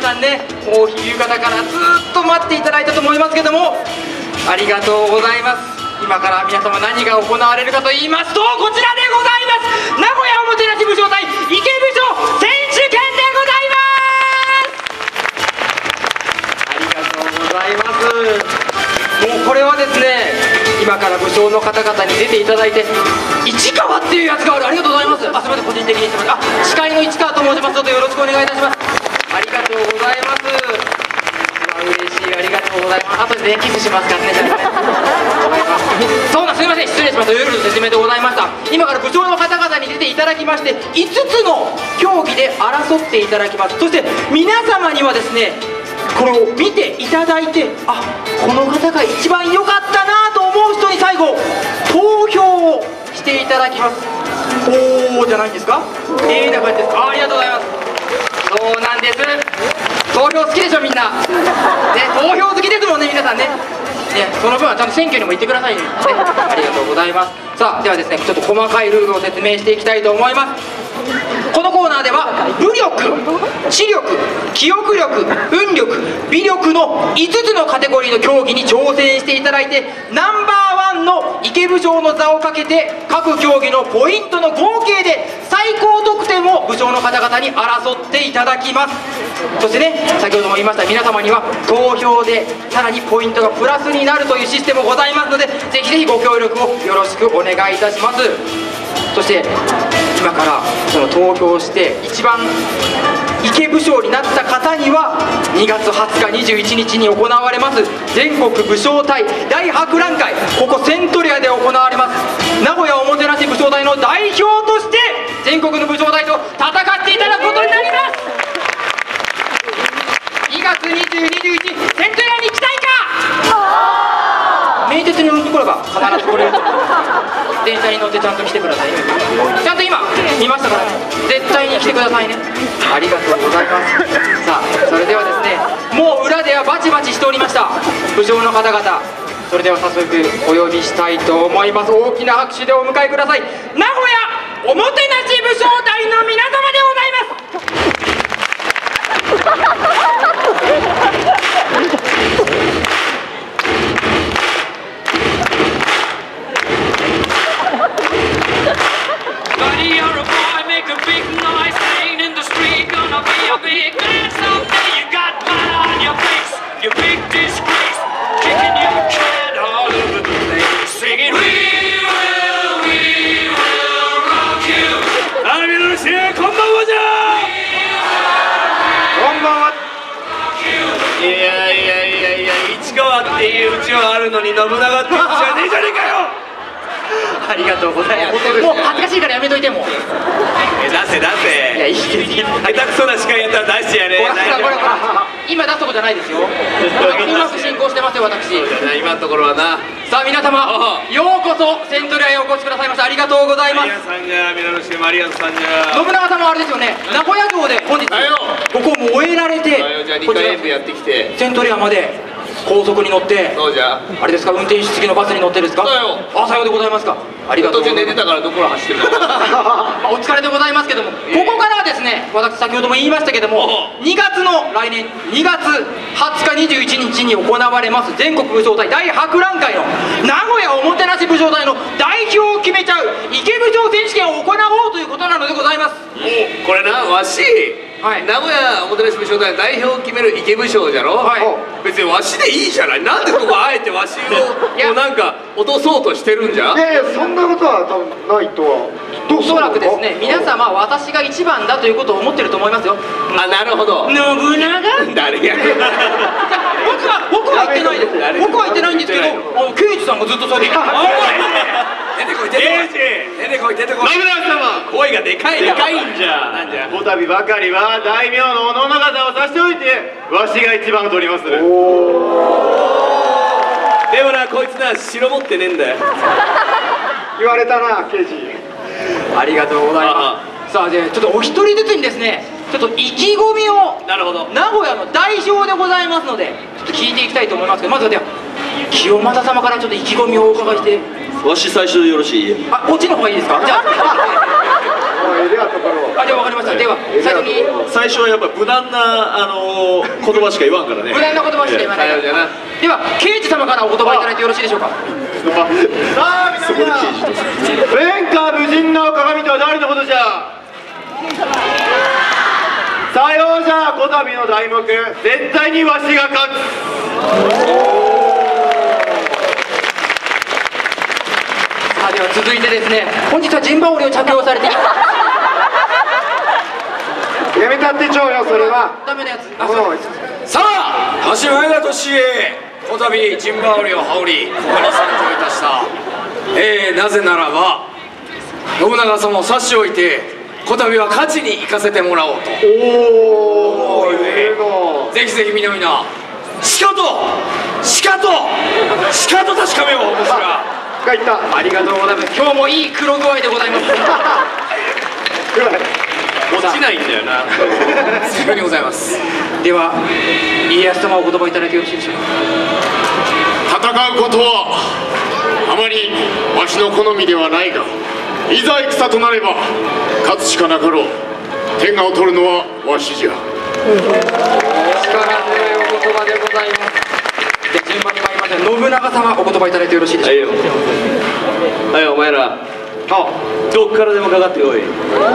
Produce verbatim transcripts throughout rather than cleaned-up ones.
さんね、もう夕方からずっと待っていただいたと思いますけども、ありがとうございます。今から皆様何が行われるかと言いますと、こちらでございます。名古屋おもてなし武将対池武将選手権でございます。ありがとうございます。もうこれはですね、今から武将の方々に出ていただいて、市川っていうやつがある。ありがとうございます。あ、すみません、個人的にすみません。あ、司会の市川と申しますのでよろしくお願いいたします。ありがとうございます。嬉しい、ありがとうございます。後でね、キスしますからね。そうなん、すみません、失礼しました。夜の説明でございました。今から部長の方々に出ていただきまして、いつつの競技で争っていただきます。そして皆様にはですね、これを見ていただいて、あ、この方が一番良かったなと思う人に最後投票をしていただきます。おーじゃないんですか。ええな感じです。 あ, ありがとうございます。そうなんです。投票好きでしょみんな、ね、投票好きですもんね皆さんね。ね、その分はちゃんと選挙にも行ってくださいね。ね、ありがとうございます。さあ、ではですね、ちょっと細かいルールを説明していきたいと思います。このコーナーでは武力、知力、記憶力、運力、美力のいつつのカテゴリーの競技に挑戦していただいて、ナンバーワンの池武将の座をかけて各競技のポイントの合計で最高得点を武将の方々に争っていただきます。そしてね、先ほども言いました皆様には投票でさらにポイントがプラスになるというシステムございますので、ぜひぜひご協力をよろしくお願いいたします。そして今からその投票して一番池武将になった方にはにがつはつかにじゅういちにちに行われます全国武将隊大博覧会、ここセントリアで行われます名古屋おもてなし武将隊の代表として全国の武将隊と戦っていただくことになります。にがつにじゅう、にじゅういち、セントリアに行きたいか。名鉄に乗ってこれば必ず来れると思います。電車に乗ってちゃんと来てくださいね。ちゃんと今見ましたからね、絶対に来てくださいね。ありがとうございます。さあ、それではですね、もう裏ではバチバチしておりました武将の方々、それでは早速お呼びしたいと思います。大きな拍手でお迎えください。名古屋おもてなし武将隊の皆様でございます。 っていううちはあるのに信長って言うんじゃねえじゃねえかよ。 ありがとうございます。もう恥ずかしいからやめといても。 え、出せ出せ。 いや、いいですいいです。 下手くそな司会やったら出してやれ。 ほらほらほら、今出すとこじゃないですよ。うまく進行してますよ私。 今のところはな。 さあ皆様、ようこそセントリアへお越しくださいました。ありがとうございます。 マリアさんじゃ、皆の衆マリアさんじゃ。 信長様はあれですよね、名古屋城で本日ここ燃えられて、 じゃあにかい演舞やってきてセントリアまで高速に乗って、 そうじゃ、 あれですか、運転手付きのバスに乗ってですか。 そうだよ。 あ、さようでございますか。ありがとうございます。 途中寝てたからどこら走ってるのお疲れでございますけども、ここからはですね、私先ほども言いましたけども、にがつの来年にがつはつかにじゅういちにちに行われます全国武将隊大博覧会の名古屋おもてなし武将隊の代表を決めちゃう池武将選手権を行おうということなのでございます。 これな、わし、はい、名古屋おもてなし武将隊代表を決める池武将じゃろ、はい、別にわしでいいじゃない。なんでここあえてわしをもうなんか落とそうとしてるんじゃ。 いやいや、そんなことは多分ないとは。 おそらくですね、皆様は私が一番だということを思ってると思いますよ。 あ、なるほど。 信長誰や僕は僕は言ってないです。僕は言ってないんですけど、刑事さんがずっとそれで。 出てこい出てこい出てこい出てこい。信長様、声がでかい。でかいんじゃ。なんじゃ。 こたびばかりは大名のおのの方をさしておいて、わしが一番取りまする。 でもな、こいつな、城持ってねえんだよ。 言われたな、刑事。 ありがとうございます。さあ、でちょっとお一人ずつにですね、ちょっと意気込みをなるほど名古屋の代表でございますので、ちょっと聞いていきたいと思いますけど、まずはでは清正様からちょっと意気込みをお伺いして。 わし最初でよろしい。 あ、こっちの方がいいですか。じゃああ、じゃあ分かりました。では最初に最初はやっぱ無難なあの言葉しか言わんからね。 無難な言葉しか言わないから。では刑事様からお言葉いただいてよろしいでしょうか。 さあ皆さん、天下無人の鏡とは誰のことじゃ。さようじゃ。こたびの題目、絶対にわしが勝つ。 さあでは続いてですね、本日は陣羽織を着用されています。 やめたってちょうよ、それはダメなやつ。あ、 さあ、わし前田利家、こたび陣羽織を羽織ここに参上いたした。えー、なぜならば信長様を差し置いてこたびは勝ちに行かせてもらおうと。 おお、 ぜひぜひみなみなしかとしかとしかと確かめよう。私らが言った。 ありがとうございます。今日もいい黒具合でございます。 落ちないんだよな。 さようにございます。 では家康様お言葉いただいてよろしいでしょうか。 戦うことはあまりわしの好みではないが、いざ戦となれば勝つしかなかろう。天下を取るのはわしじゃ。 力強いお言葉でございます。では順番に参りましょう。信長様お言葉いただいてよろしいでしょうか。 はいよ、はい、お前らどっからでもかかってこい。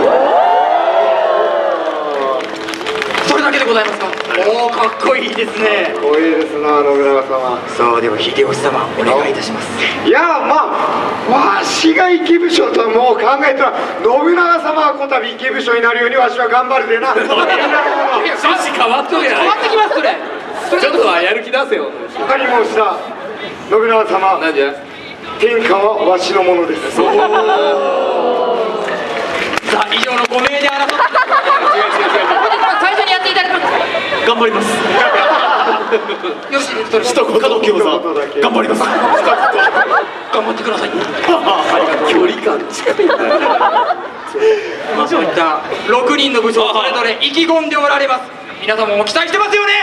それだけでございますか。おお、かっこいいですね。 かっこいいですな、信長様。 さあでは秀吉様お願いいたします。 いや、まあわしが池武将ともう考えたら、信長様はこたび池武将になるようにわしは頑張るでな。 趣旨変わっとるや変わってきますそれ。 ちょっとはやる気出せよ。 他に申した信長様、 なんじゃ。 天下はわしのものです。 さあ以上のご名で争って本日は最初にやっていただきます。 頑張ります。 よろしいですか。 一言餃子頑張ります。 頑張ってください。 距離感近い。 まあそういったろくにんの武将それぞれ意気込んでおられます。皆様も期待してますよね。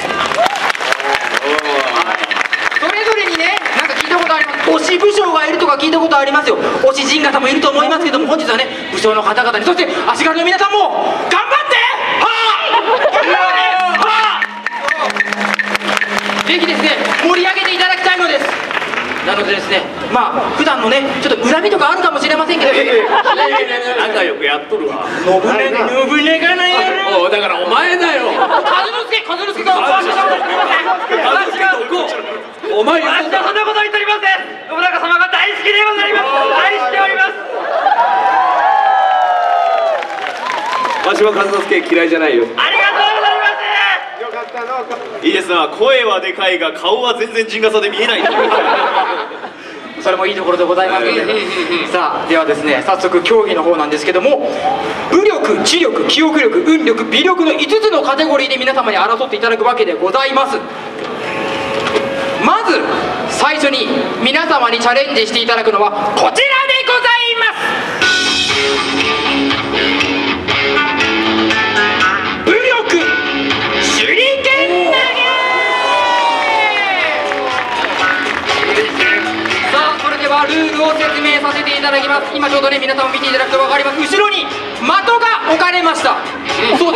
それぞれにね、なんか聞いたことあります。推し武将がいるとか聞いたことありますよ。推し陣方もいると思いますけども、本日はね武将の方々に、そして足軽の皆さんも頑張ってはあぜひですね盛り上げていただきたいのです。なのでですね、まあ普段のねちょっと恨みとかあるかもしれませんけど、 仲良くやっとるわ。 信長信長の野郎。 おだからお前だよ。 和之助和之助がお前お前私はそんなこと言っておりません。信長様が大好きでございます。愛しております。 わしは和之助嫌いじゃないよ。 ありがとうございます。 よかったの。 いいですな。声はでかいが顔は全然陣笠で見えない。 それもいいところでございますので、さあではですね早速競技の方なんですけども、武力、知力、記憶力、運力、美力のいつつのカテゴリーで皆様に争っていただくわけでございます。まず最初に皆様にチャレンジしていただくのはこちらでございます。武力手裏剣投げ。さあそれではルールを説明させていただきます。今ちょうどね皆様見ていただくと分かります。後ろに的が置かれました。そうです、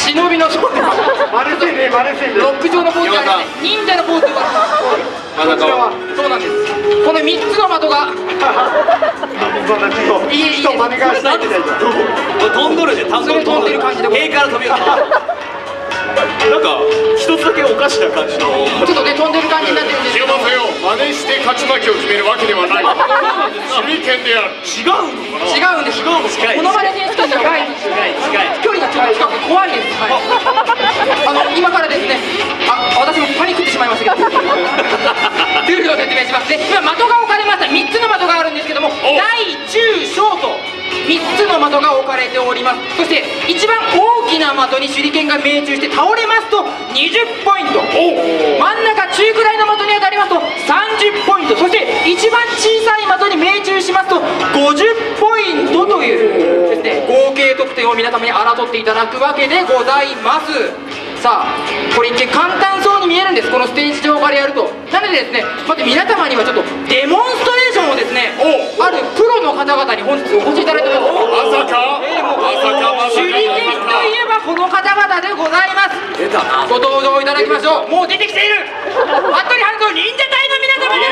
忍びのそうです。 マルセンでマルセンでロック状のポーズがありますね。忍者のポーズがまだか。 そうなんです。このみっつの的がいいいい人真似がしたいみたいな。 飛んどるで、飛んそれ飛んでる感じでございます。 から飛びよった。なんか一つだけおかしな感じの。 ちょっとね飛んでる感じになってるんですけど、 気をせよ。真似して勝ち負けを決めるわけではない。手裏剣である。 違うのかな。 違うんです。この場で選手たちは距離がちょっと近くて怖いです。はい、あの今からですね、あ私もパニックってしまいましたけどルールを説明しますね。今的が置かれました。みっつの的があるんですけども、大中小とみっつの的が置かれております。そして一番大きな的に手裏剣が命中して倒れますとにじゅっポイント、真ん中中くらいの的に当たりますとさんじゅっポイント、そして一番小さい的に命中しますとごじゅっポイントというですね合計得点を皆様に争っていただくわけでございます。 さあこれ一見簡単そうに見えるんです、このステージ上からやると。なのでですね、まず皆様にはちょっとデモンストレーションをですね、あるプロの方々に本日お越しいただいております。 まさかえーもうまさかまさか手裏剣といえばこの方々でございます。 出たな。 ご登場いただきましょう。もう出てきている服部半蔵忍者隊の皆様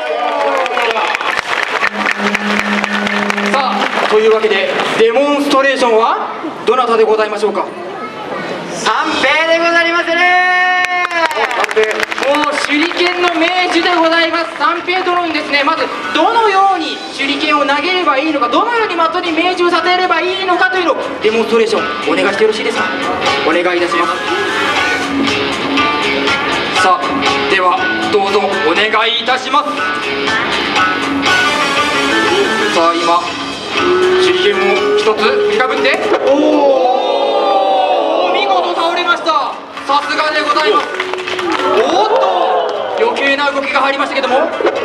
です。さあというわけでデモンストレーションはどなたでございましょうか。三平でございますね。もう手裏剣の名手でございます三平殿にですね、まずどのように手裏剣を投げればいいのか、どのように的に命中させればいいのかというのをデモンストレーションお願いしてよろしいですか。お願いいたします。さあではどうぞお願いいたします。さあ今手裏剣を一つ振りかぶって、おお見事倒れました。さすがでございます。おっと余計な動きが入りましたけども、これ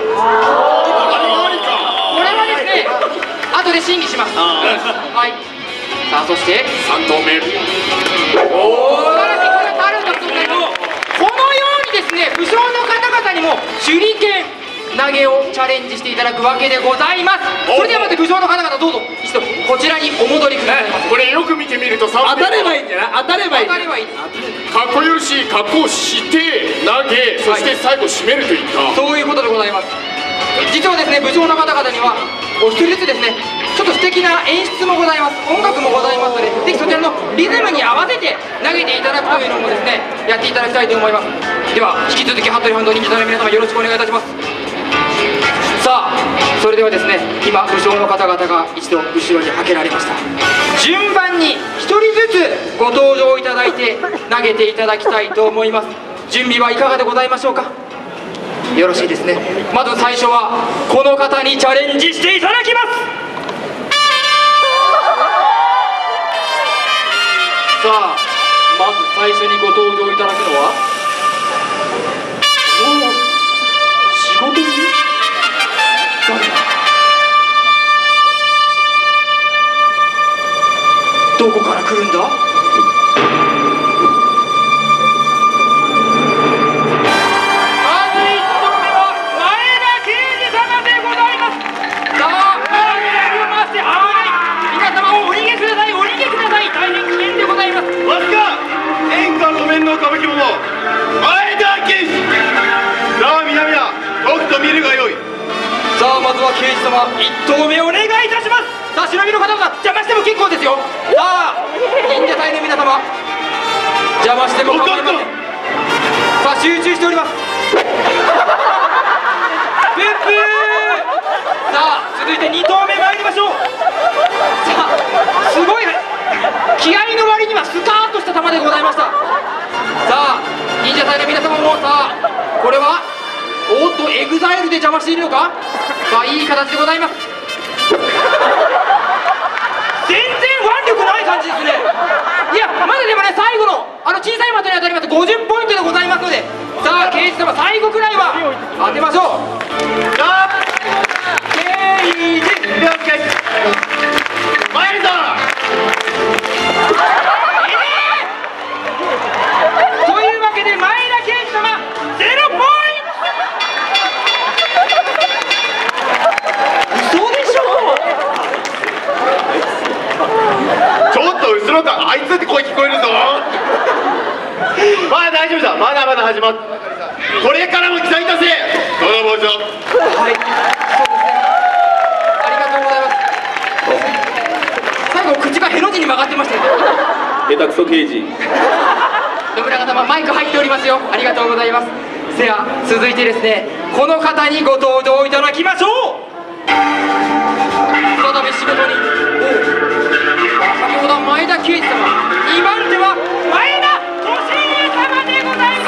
はですね後で審議します。はい、さあそしてさん投目。 おお素晴らしい。これタルンのことでもこのようにですね武将の方々にも手裏剣投げをチャレンジしていただくわけでございます。それではまず武将の方々どうぞ一度こちらにお戻りくださいませ。 これよく見てみると当たればいいんじゃない？当たればいい。 当たればいいです。 かっこよし格好して投げ、そして最後締めるといった、 そういうことでございます。実はですね武将の方々にはお一人ずつですねちょっと素敵な演出もございます、音楽もございますので、ぜひそちらのリズムに合わせて投げていただくというのもですねやっていただきたいと思います。では引き続き服部半蔵忍者隊の皆様よろしくお願いいたします。さあそれではですね今武将の方々が一度後ろにはけられました。順番にひとりずつご登場いただいて投げていただきたいと思います。準備はいかがでございましょうか。よろしいですね。まず最初はこの方にチャレンジしていただきます。さあまず最初にご登場いただくのはおお仕事に誰だ、どこから来るんだ。 歌舞伎者前田健志、さあ皆々とくと見るがよい。 さあまずは刑事様一投目お願いいたします。さあ忍びの方々邪魔しても結構ですよ。さあ忍者隊の皆様邪魔しても構いません。さあ集中しております。ブッブー。さあ続いてに投目参りましょう。さあすごい気合の割にはスカーッとした球でございました。さあ忍者隊の皆様もさあこれはおっとエグザイルで邪魔しているのか。さあいい形でございます。全然腕力ない感じですね。いやまだでもね最後のあの小さい的に当たりますごじゅっポイントでございますので、さあ刑事様最後くらいは当てましょう。さあ刑事参るぞ。 というわけで前田刑事様ゼロポイント。嘘でしょ。 ちょっと後ろだ、あいつって声聞こえるぞ。まあ大丈夫だ、まだまだ始まっこれからも期待いたせ。どうもどうぞ。 はい、そうですね。ありがとうございます。最後口がヘの字に曲がってましたよ。 下手くそ刑事。 野村方様マイク入っておりますよ。ありがとうございます。では続いてですねこの方にご登場いただきましょう。再び仕事に先ほど前田圭司様、にばん手は前田利家様でございます。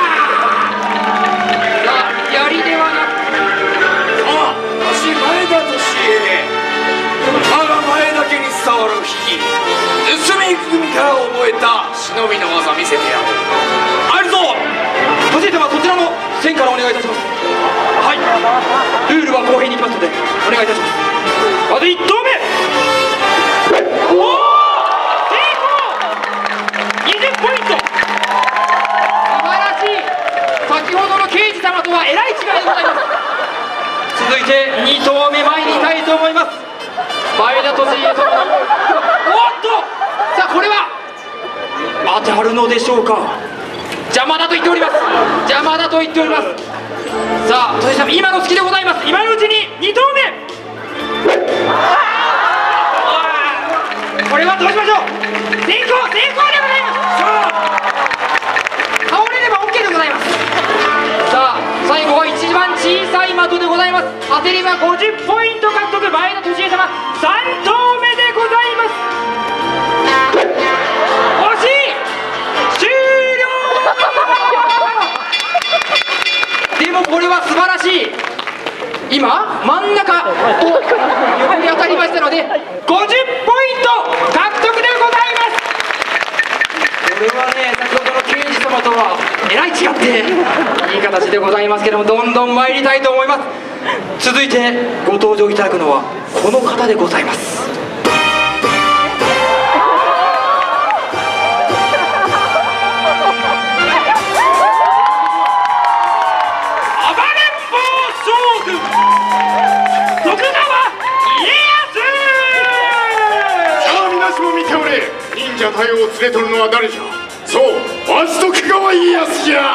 さあ槍ではなくあ、私前田利家、我が前田家に伝わる秘技盗み組から覚えた忍びの技見せてやろう。あるぞ。 利家様そちらの線からお願いいたします。はい、ルールは公平にいきますのでお願いいたします。まずいち投目、おお成功。にじゅっポイント。 いてに投目参りたいと思います。前田利家とおっと、さあこれは当たるのでしょうか。邪魔だと言っております。邪魔だと言っております。さあ利家さん、今の隙でございます。今のうちにに投目。これはどうしましょう。成功、成功でございます。倒れれば OK でございます。さあ最後は一番小さい的でございます。当てればごじゅっポイント獲得。前田利家様さん投目でございます。惜しい。終了でもこれは素晴らしい。今真ん中を横に当たりましたのでごじゅっポイント獲得でございます。これはね、先ほどの刑事様とはえらい違っていい形でございますけども、どんどん参りたいと思います。続いてご登場いただくのはこの方でございます。 忍者隊を連れ取るのは誰じゃ。そう、わし徳川家康じゃ。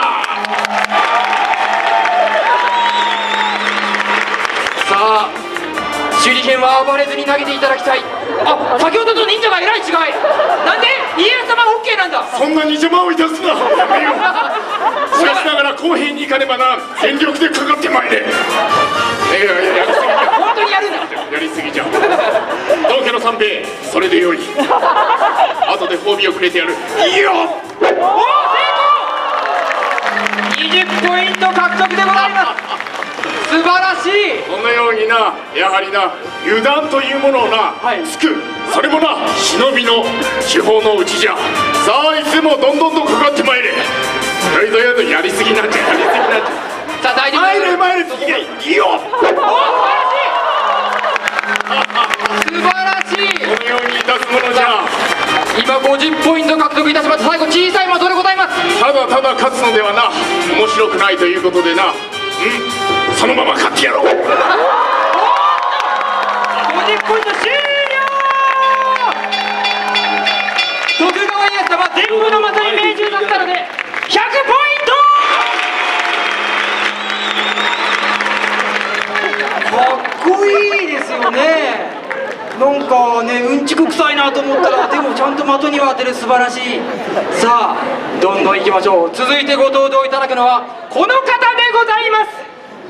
さあ手裏剣は暴れずに投げていただきたい。あ、先ほどと忍者がえらい違い。なんで家康様は OK なんだ。 そんなに邪魔をいたすな。やめよう。しかしながら公平に行かねばな。全力でかかってまいれ。いやいや、やりすぎじゃ。 本当にやるんだ。 やりすぎじゃ。道家の三兵衛、それでよい。後で褒美をくれてやる。いいよ。おお、成功。にじゅっポイント獲得でございます。素晴らしい。 このようにな、やはりな、油断というものをな、はい、つく。それもな、忍びの手法のうちじゃ。さあいつもどんどんとかかってまいれ。やりとやるとやりすぎなんじゃ、やりすぎなんじゃ。 さあ大丈夫。 参れ参れ、次がいいよ。おお、素晴らしい。 このようにいたすものじゃ。 今ごじゅっポイント獲得いたしました。最後小さい的でございます。 ただただ勝つのではな、面白くないということでな。うん、そのまま勝ってやろう。ごじゅっポイント終了。徳川家康様全部の的に命中だったのでひゃくポイント。かっこいいですよね。なんかね、うんちく臭いなと思ったら、でもちゃんと的には当てる、素晴らしい。さあどんどんいきましょう。続いてご登場いただくのはこの方でございます。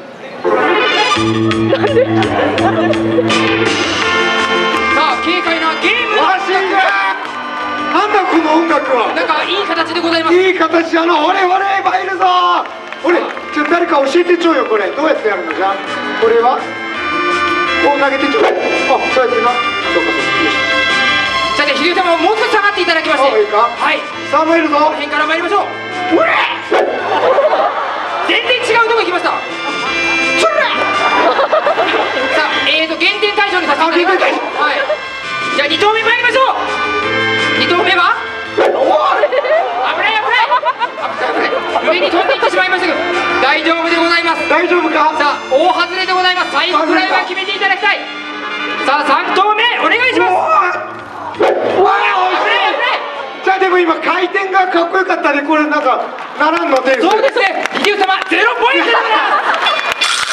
さあ軽快なゲームのわしがなんだこの音楽は。 なんかいい形でございます。 いい形やな。俺俺参るぞ。俺ちょっと誰か教えてちょうよ。これどうやってやるのじゃ。これはこう投げてちょう。あ、そうやってな。そうかそうか。 さて秀吉様もう少し下がっていただきまして、 いいか。 はい、 さあ参るぞ。 この辺から参りましょう。うれ全然違うとこ行きました。それさあ、えーと減点対象にさせていただきます。はい、じゃあに投目参りましょう。に投目はおお、危ない危ない危ない危ない、上に飛んでいってしまいましたけど大丈夫でございます。 大丈夫か。 さあ大外れでございます。最後くらいは決めていただきたい。さあさん投目お願いします。 わあ、惜しい。じゃあでも今回転がかっこよかったね。これなんかならんの点数。 そうですね、秀吉様ゼロポイントでございます。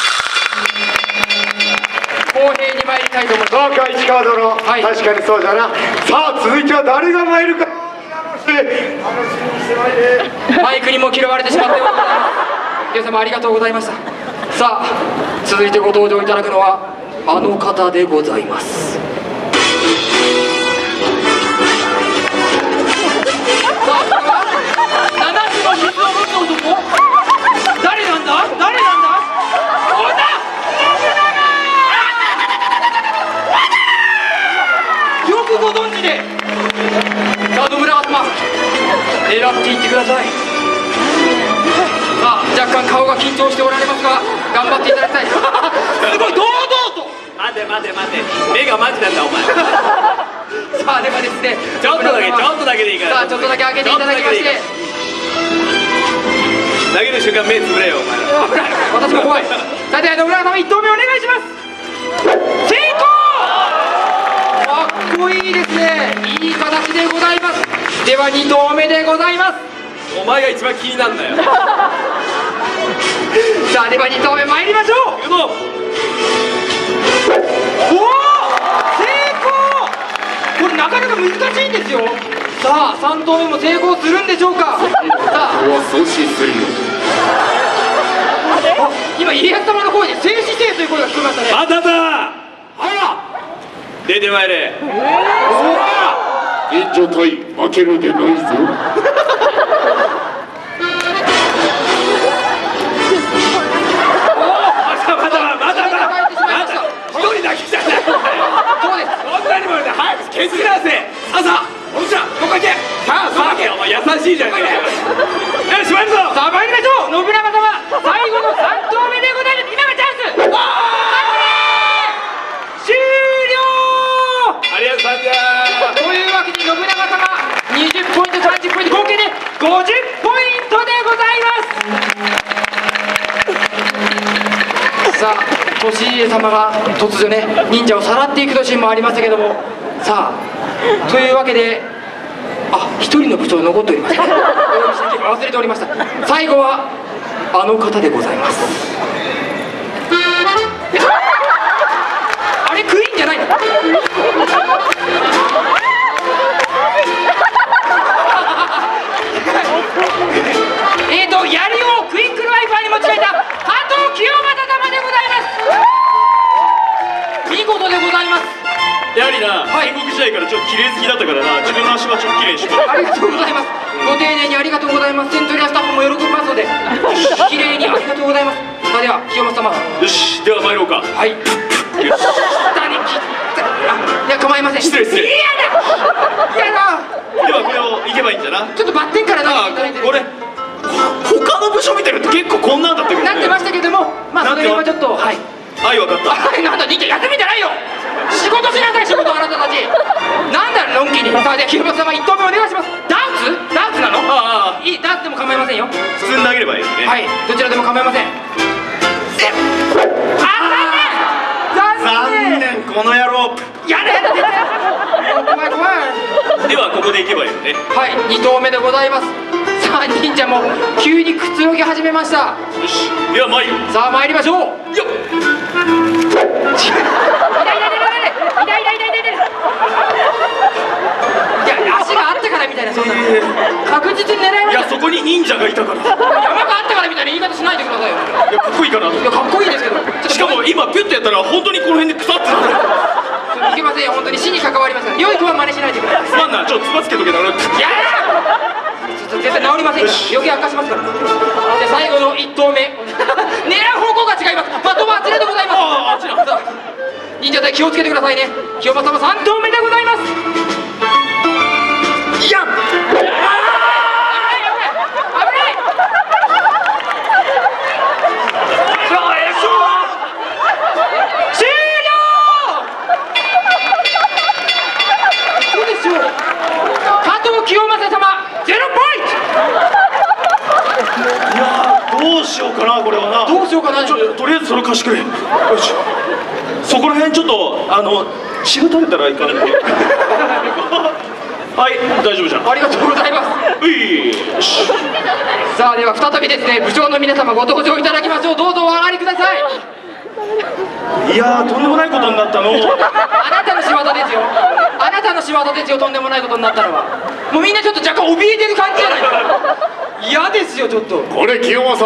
公平に参りたいと思います。 そうか、市川殿、はい、確かにそうじゃな。さあ続いては誰が参るか楽しみにしてまいれ。 マイクにも嫌われてしまってございます。秀吉様ありがとうございました。さあ続いてご登場いただくのはあの方でございます。ななつの傷を持つ男、誰なんだ誰なんだ。こんなよくご存知で。さあ野村様狙っていってください。さあ若干顔が緊張しておられますが頑張っていただきたい。すごい堂々と。 待て待て待て、目がマジなんだお前。 さあではですね、 ちょっとだけちょっとだけでいいから。 さあちょっとだけ開けていただきまして、 投げる瞬間目つぶれよお前ら。 危ない私も怖い。さて信長様いち投目お願いします。成功。かっこいいですね。いい形でございます。ではに投目でございます。 お前が一番気になんだよ。 さあではに投目参りましょう。 行くぞ。 おお成功。これなかなか難しいんですよ。さあさん投目も成功するんでしょうか。さあ阻止するよ。 あ今家康様の声で静止せえという声が聞こえましたね。 あただ。 あら出てまいれ。 援助隊負けるでないぞ。 まだまだまだまだ一人だけじゃない。 そうです。 そんなにもね早く削り出せ。さあさあおるちゃんどこ行け。さあさあお前優しいじゃねえかよ。よし参るぞ。 さあ参りましょう。信長様最後のさん投目でございます。今がチャンス。終了。 ありがとうございます。 というわけで信長様にじゅっポイントさんじゅっポイント合計でごじゅっポイントでございます。さあ利家様が突如ね忍者をさらっていくというシーンもありましたけども、さあというわけであ一人の部長残っておりました。忘れておりました。最後はあの方でございます。あれクイーンじゃないの。えーと槍をクイックルワイパーに持ち替えた加藤清正様でございます。見事でございます。 やはりな、 はい戦国時代からちょっと綺麗好きだったからな、自分の足はちょっと綺麗にしてありがとうございます。ご丁寧にありがとうございます。セントリアスタッフも喜びますので綺麗にありがとうございます。さあでは清正様。 よし、では参ろうか。 はいよし下に切ったあいや構いません。 失礼失礼。 嫌だ嫌だ。 ではこれを行けばいいんじゃな。 ちょっとバッテンからああ、 投げていただいてこれ他の部署見てると結構こんなんだったけどね。 なってましたけども、まあそれはちょっとはいはい、分かった。 はいなんだ忍者休みじゃないよ。仕事しなさい仕事あなたたち。なんだのんきに。さあでは清正様いち投目お願いします。ダーツダーツなの。 ああ、 いいダーツでも構いませんよ。 普通に投げればいいね。 はいどちらでも構いません。えあ残念残念。 残念、この野郎。 やれやれ怖い怖い。 ではここで行けばいいよね。 はいに投目でございます。さあ忍者も急にくつろぎ始めました。 よし、では参る。 さあ参りましょう。 よっ。 痛い痛い痛い痛い痛い痛い痛い痛い。いや足があったからみたいなそんな確実に狙いました。 いや、そこに忍者がいたから。い山があったからみたいな言い方しないでくださいよ。 や、かっこいいかなと。 いやかっこいいですけどしかも今ピュッとやったら本当にこの辺で腐ってたんだよ。 いけませんよ本当に死に関わりますから良い子は真似しないでください。 すまんな、ちょっとつばつけとけな。 いや絶対治りませんから余計悪化しますから。で最後のいち投目狙う方向が違います。的はあちらでございます。 ああ、あちら。 忍者隊気をつけてくださいね。清正様さん投目でございます。いや危ない危ない危ない終了。そうですよ加藤清正様ゼロポイント。 いやー、どうしようかなこれはな。 どうしようかな。 ちょっととりあえずそれ貸してくれ。よし、そこら辺ちょっとあの血が垂れたらいかない。はい、大丈夫じゃん。 ありがとうございます。 うい、よし。 さあでは再びですね部長の皆様ご登場いただきましょう。どうぞお上がりください。 いやー、とんでもないことになったの。 あなたの仕業ですよ。あなたの仕業ですよ。とんでもないことになったのはもうみんなちょっと若干怯えてる感じじゃないですか。嫌ですよちょっと。 これ清正、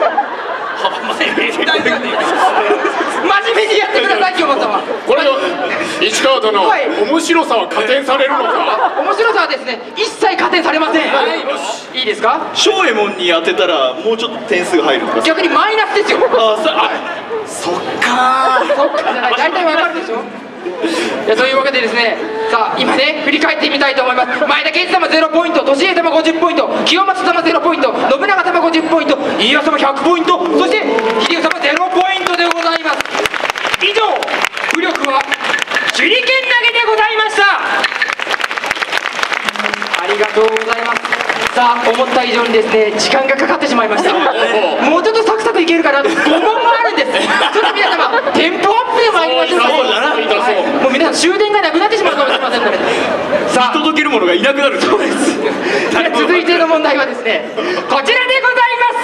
真面目にやってください清正は。 これの市川殿、 はい面白さは加点されるのか。 面白さはですね一切加点されません。いいですか。 翔右衛門に当てたらもうちょっと点数が入るとか。 逆にマイナスですよ。 あー、さあ、そっかー。 そっかじゃない大体わかるでしょ。いやというわけでですねさあ今ね振り返ってみたいと思います。前田健一様ゼロポイント、利家様ごじゅっポイント、清正様ゼロポイント、信長様ごじゅっポイント、家康様ひゃくポイント、そして秀吉様ゼロポイントでございます。以上武力は手裏剣投げでございました。ありがとうございます。ささあ思った以上にですね時間がかかってしまいました。もうちょっとサクサクいけるかなと。ごもんもあるんです。ちょっと皆様テンポアップで参りましょうか。はい、もう皆さん終電がなくなってしまうかもしれませんので、さあ見届ける者がいなくなる。そうです。 続いての問題はですねこちらでございます。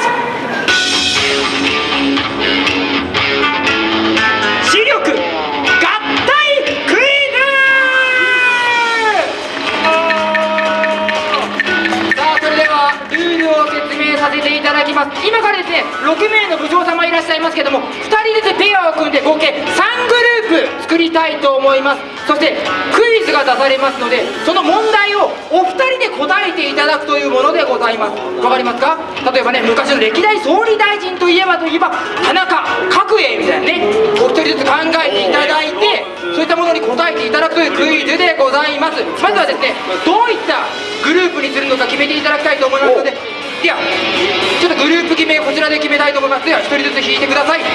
視力合体クイズ。さあそれではルールを説明させていただきます。今からですねろくめいの部長様いらっしゃいますけども、ふたりずつペアを組んで合計さんグループ作りたいと思います。そしてクイズが出されますので、その問題をお二人で答えていただくというものでございます。わかりますか？例えばね、昔の歴代総理大臣といえばといえば田中角栄みたいなね、お一人ずつ考えていただいて、そういったものに答えていただくというクイズでございます。まずはですね、どういったグループにするのか決めていただきたいと思いますので、ではちょっとグループ決めこちらで決めたいと思います。では一人ずつ引いてください。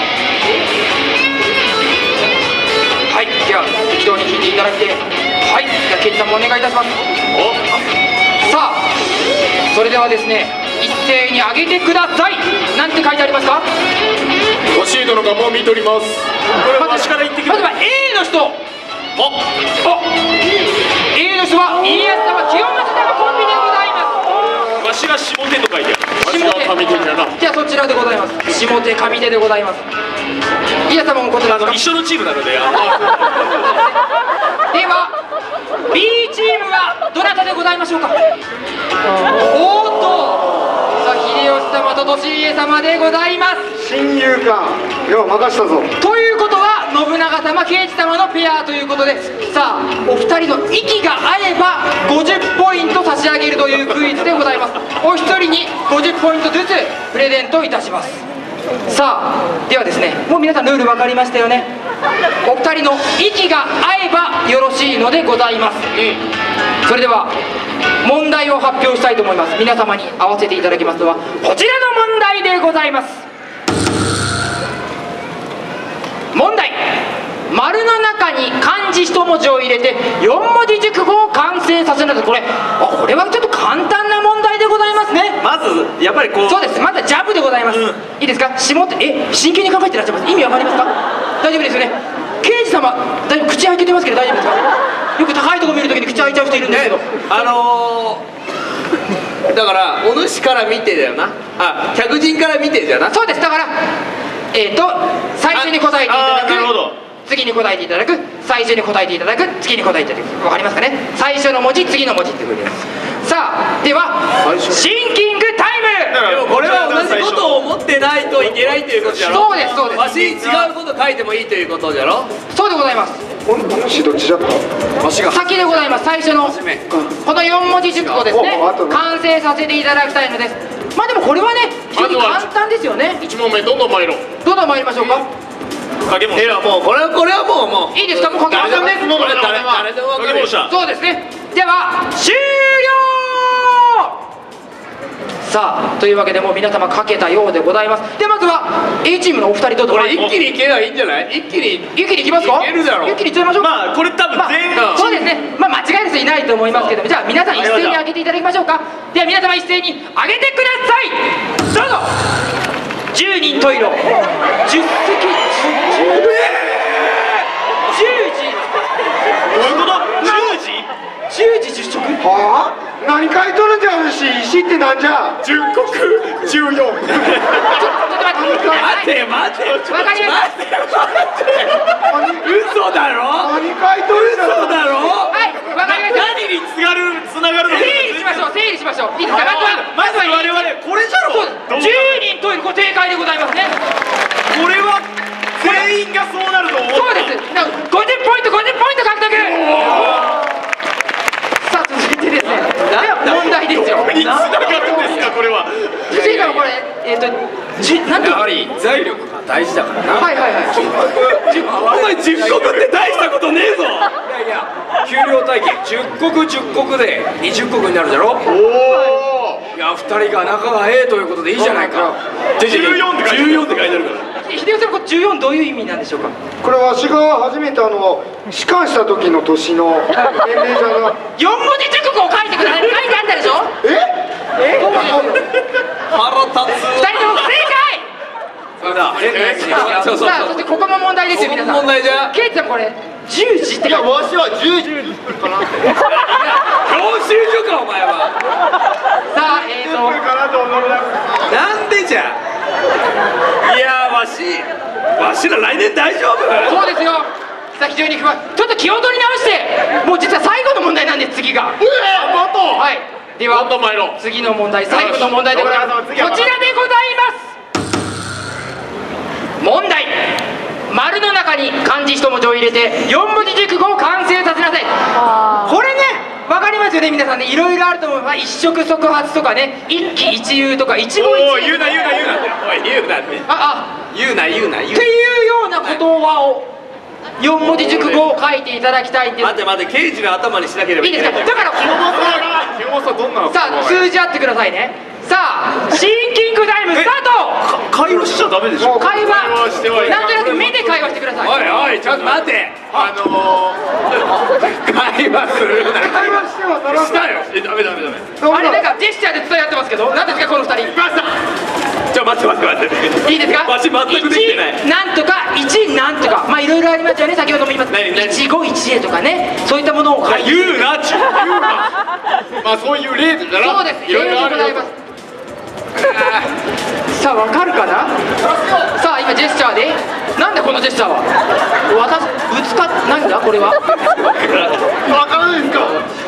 はい、では適当に引いていただいて、はい、じゃあケンジさんもお願いいたします。さあそれではですね一斉に上げてください。なんて書いてありますか？ 欲しい殿がもう見ております。これは私から言ってきます。 まずは A の人。あ、あ A の人は家康様清正様コンビでございます。 わしが下手と書いてある。わし下手が上手だな。 じゃあそちらでございます。下手上手でございます。家康様もこちらですか？ 一緒のチームなので。 では B チームはどなたでございましょうか？おーっと、さあ秀吉様と利家様でございます。 親友かよう任したぞ。 ということは信長様慶次様のペアということで、さあお二人の息が合えばごじゅっポイント差し上げるというクイズでございます。お一人にごじゅっポイントずつプレゼントいたします。さあではですね、もう皆さんルール分かりましたよね。お二人の息が合えばよろしいのでございます。それでは問題を発表したいと思います。皆様に合わせていただきますのはこちらの問題でございます。問題、丸の中に漢字一文字を入れてよん文字熟語を完成させるのです。これあこれはちょっと簡単な問題でございますね。 まずやっぱりこう。 そうです。まずはジャブでございます。うん、いいですか？下手え真剣に考えてらっしゃいます。意味わかりますか？大丈夫ですよね。刑事様大丈夫、口開けてますけど大丈夫ですか？よく高いところ見るときに口開いちゃう人いるんですけど、 あのー、だからお主から見てだよな。あ、客人から見てじゃな。 そうです。だからえっ、ー、と最初に答えていただく、 なるほど、 次に答えていただく、最初に答えていただく、次に答えていただく。わかりますかね？最初の文字、次の文字ってことです。さあではシンキングタイム。 でもこれは同じことを思ってないといけないということじゃろ。 そうですそうです。 わし違うこと書いてもいいということじゃろ。 そうでございます。 お主どっちだった？ わしが先でございます。最初のこのよん文字熟語ですね、 おあとね完成させていただきたいのです。まあでもこれはね非常に簡単ですよね。 一問目どんどん参ろう。 どんどん参りましょうか。 影もいやもうこれはこれはもうもういいですか？もう書けませんね。 これ誰誰でも分かる。 そうですね。では終了。さあというわけでもう皆様書けたようでございます。でまずは A チームのお二人どうぞ。 これ一気にいけばいいんじゃない？一気に一気にいきますか？ いけるだろう。 一気にいっちゃいましょう。 まあこれ多分全員、 まあ、そうですね。まあ間違いですいないと思いますけども、じゃあ皆さん一斉に上げていただきましょうか。では皆様一斉に上げてください。どうぞ。じゅうにん十色じゅっせきじゅうじどういうこと？じゅうじ？ じゅうじじゅっしょく。 はあ？何書いとるんじゃるし、石ってなんじゃ？ 十国十四。 ちょっと待って待て待て。 わかりました。 嘘だろ？ 何書いとるんじゃ嘘だろ？ はいわかりました。 何につがるつながるの？ 整理しましょう整理しましょう。いいですか？まずはまず我々これじゃろ。 じゅうにんというご正解でございますね。 これは全員がそうなると思う。 そうです。だからごじゅっポイントごじゅっポイント獲得。さあ続いてですね、では問題ですよ。 につながるんですかこれは。 続いてはこれえっ、ー、とじなんてやはり財力が大事だからな。 はいはいはい。 お前十国って大したことねえぞ。 いやいや給料体系じゅっ国じゅっ国でにじゅっ国になるだろ。 おお。 いやふたりが仲がええということでいいじゃないか。 十四って書いてあるから。 秀吉さん、これじゅうよんどういう意味なんでしょうか。 これわしが初めてあの仕官した時の年の年齢じゃな。 よん文字熟語を書いてください。書いてあったでしょ。 え？え？ 腹立つ。 ふたりとも不正解。 そうだ変なやつにそうそうさあ、そしてここも問題ですよ、皆さん。 問題じゃ。 ケイチさん、これじゅうじっていやわしはじゅうじかなって教習所かお前は。 さあ、えーとかなと思うな。 なんでじゃ。いやわしわしら来年大丈夫。 そうですよ。さあ、非常に不安。ちょっと気を取り直して、もう実は最後の問題なんです、次が。 ええ、もっと。 はい。ではどんどん参ろう。 次の問題、最後の問題でございます。こちらでございます。問題。丸の中に漢字一文字を入れてよん文字熟語を完成させなさい。これね、わかりますよね、皆さんね。いろいろあると思う。まあ、一触即発とかね、一喜一憂とか、一期一会。 おい言うな言うな言うな。おい言うなって。 ああ言うな言うな言うな。 っていうような言葉をよん文字熟語を書いていただきたいんです。 待て待て、刑事の頭にしなければいいですか。だから清本さんどんな。 さあ、数字合ってくださいね。さあ、シンキングタイムスタート。 会話しちゃダメでしょ。 会話会話してはいなんとなく目で会話してください。 おいおいちょっと待て。 あの会話するな。 会話してはならしたよ。えダメダメダメ。 あれなんかジェスチャーで伝え合ってますけど、何ですかこの二人。 ちょ待って待って待って。 いいですか。 わし全くできてない。 一なんとか一なんとか、まあいろいろありますよね。先ほども言いました何何一期一会とかね、そういったものを書いて。 言うなちゅう。言うな。 まあそういう例でだな。 そうです。 いろいろあるよ例でございます。さあ、わかるかな。さあ、今ジェスチャーで、なんだこのジェスチャーは。私ぶつかっなんだこれは。 わからないですか。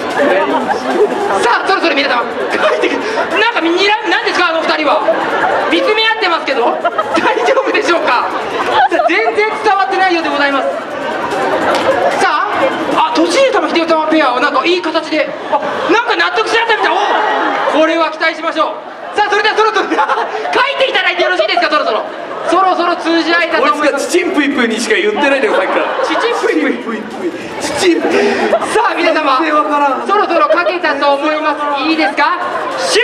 さあ、そろそろ皆様書いてくなんかにらなんですかあの二人は。見つめ合ってますけど大丈夫でしょうか。さあ、全然伝わってないようでございます。さあ、あ、年上様秀吉様ペアはなんかいい形で、あ、なんか納得し合ったみたい。お、これは期待しましょう。さあ、それではそろそろ書いていただいてよろしいですか。そろそろそろそろ通じ合えたと思います。 こいつがチチンプイプイにしか言ってないんだよさっきから。 チチンプイプイ。 チチンプイ。 さあ、皆様そろそろ書けたと思います。いいですか。終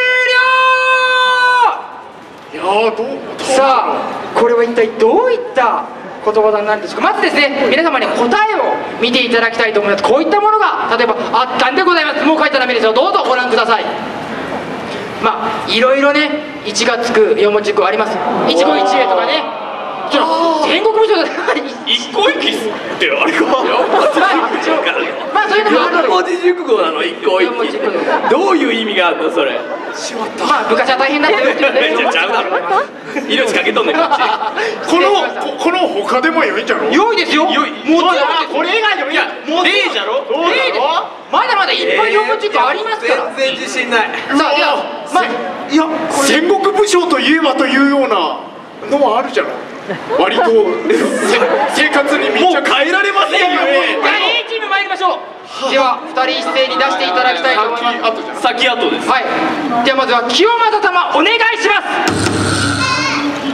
了。 いやーどう。 さあ、これは一体どういった言葉なんでしょうか。まずですね、皆様に答えを見ていただきたいと思います。こういったものが例えばあったんでございます。もう書いたらダメですよ。どうぞご覧ください。まあいろいろね、一がつく四文字熟語あります。一期一会とかね、ちょ戦国武将だ一個一気ってあれか。 まあそういうのもある。 四文字熟語なの一個一気。どういう意味があるのそれ。 まあ昔は大変だったよっていうね。 ちゃうだろ。命かけとんねんこっち。 このここの他でも良いんじゃろ。 良いですよ。 良い。 もちろんです。 これ以外でもいい。例じゃろ。どう例でまだまだいっぱい四文字熟語ありますから。 全然自信ない。 さあ、ではまあいや戦国武将といえばというようなのはあるじゃろ。割と生活に密着。 もう変えられませんよね。 じゃあ A チーム参りましょう。ではふたり一斉に出していただきたいと思います。 あとじゃん。 先後です。 はい。ではまずは清正様お願いします。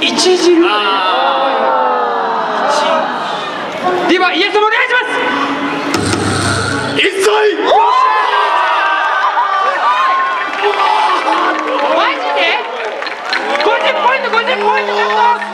一汁。ではイエス様お願いします。 一切。 マジでごじゅっポイントごじゅっポイント獲得。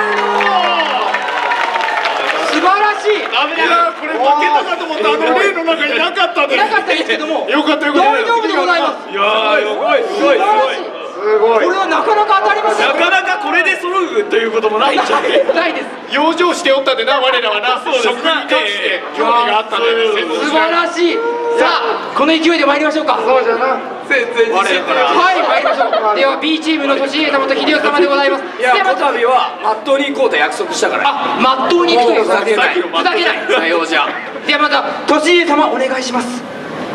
素晴らしい。 ダメだ。これ負けたかと思った。あの例の中になかったで。 なかったですけども、 よかったよかった。 大丈夫でございます。 いやーすごいすごいすごい。 すごい。 これはなかなか当たりますよ。 なかなかこれで揃うということもないんじゃない。 ないです。 養生しておったでな、我らはな。 そうです食に関して興味があったんだよね。 素晴らしい。さあ、この勢いで参りましょうか。 そうじゃな。 全然自信ない。 はい、参りましょう。では B チームの年家様と秀吉様でございます。 いや、 ではまずこたびはまっとうに行こうと約束したからあ、まっとうに行くというふざけないふざけない。 さようじゃ。 ではまた年家様お願いします。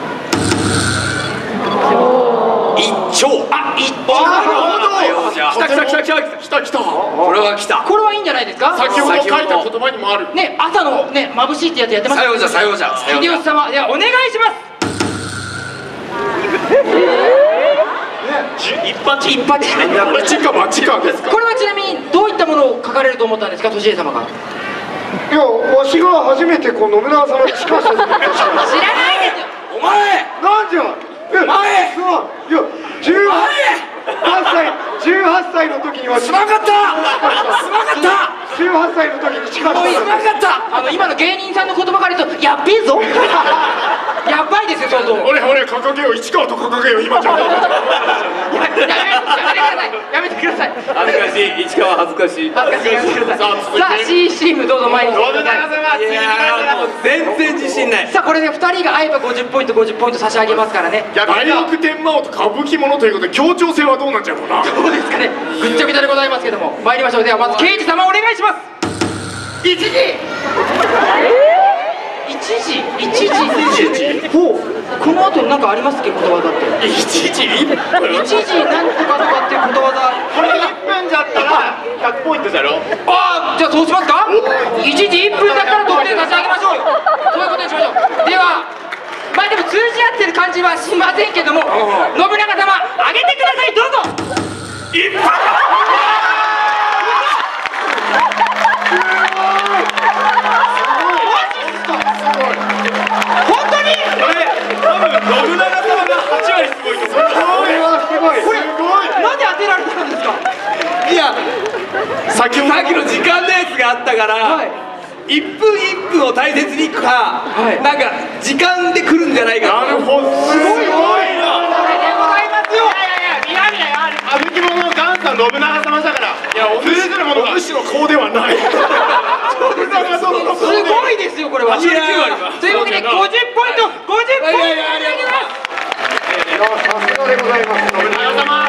一丁。 あ、一丁。 なるほど。 さようじゃ。 来た来た来た来た来た来た。 これは来た。 これはいいんじゃないですか。 先ほど書いた言葉にもある。 ね、朝のね、眩しいってやつやってます。 さようじゃさようじゃ。さようじゃ秀吉様、ではお願いします。 一発一発。 一か八かですか。 これはちなみにどういったものを書かれると思ったんですか、年家様が。 いや、わしが初めてこう信長様に仕官した時の年知らないですよ。 お前なんじゃ。え、 前すごい。いや、十。 前はっさいじゅうはっさいの時にはすまんかったすまんかったじゅうはっさいの時に誓ったすまんかったあの今の芸人さんの言葉から言うとやっべえぞやばいですよ相当。 俺俺掲げよう市川と掲げよう今ちゃんとやめてください。 恥ずかしい、市川恥ずかしい。 恥ずかしいやめてください。 さあ続いてさあ シーシー ムどうぞ前に。 いやーもう全然自信ない。 さあこれでふたりが合えばごじゅっポイントごじゅっポイント差し上げますからね。 大逆転魔王と歌舞伎者ということで協調性はどうなんちゃうかな。 どうですかね。ぐっちゃぐちゃでございますけども参りましょう。ではまず刑事様お願いします。一時一時一時ほうこの後に何かありますっけことわざって。 一時一時なんとかとかっていうことわざ。 これいっぷんじゃったらひゃくポイントじゃろ。 ああじゃあそうしますか。いちじいっぷんだったら得点差し上げましょうよ。そういうことにしましょう。ではまあでも通じ合ってる感じはしませんけども、信長様上げてください。どうぞ。 一発本当にこれ多分信長様がはちわりすごいと思う。これはすごい。 これなんで当てられたんですか。 いや、さっきさっきの時間のやつがあったから、 はいいっぷんいっぷんを大切にいくか、 はいなんか時間で来るんじゃないか。 なるほど。すごいな。 これでございますよ。 歌舞伎者の元祖信長様だから。いや、お主のものがお主の顔ではない。信長殿のすごいですよこれは。 はちわりきゅうわりかというわけでごじゅっポイントごじゅっポイントいやいやありがとうさすがでございます信長様。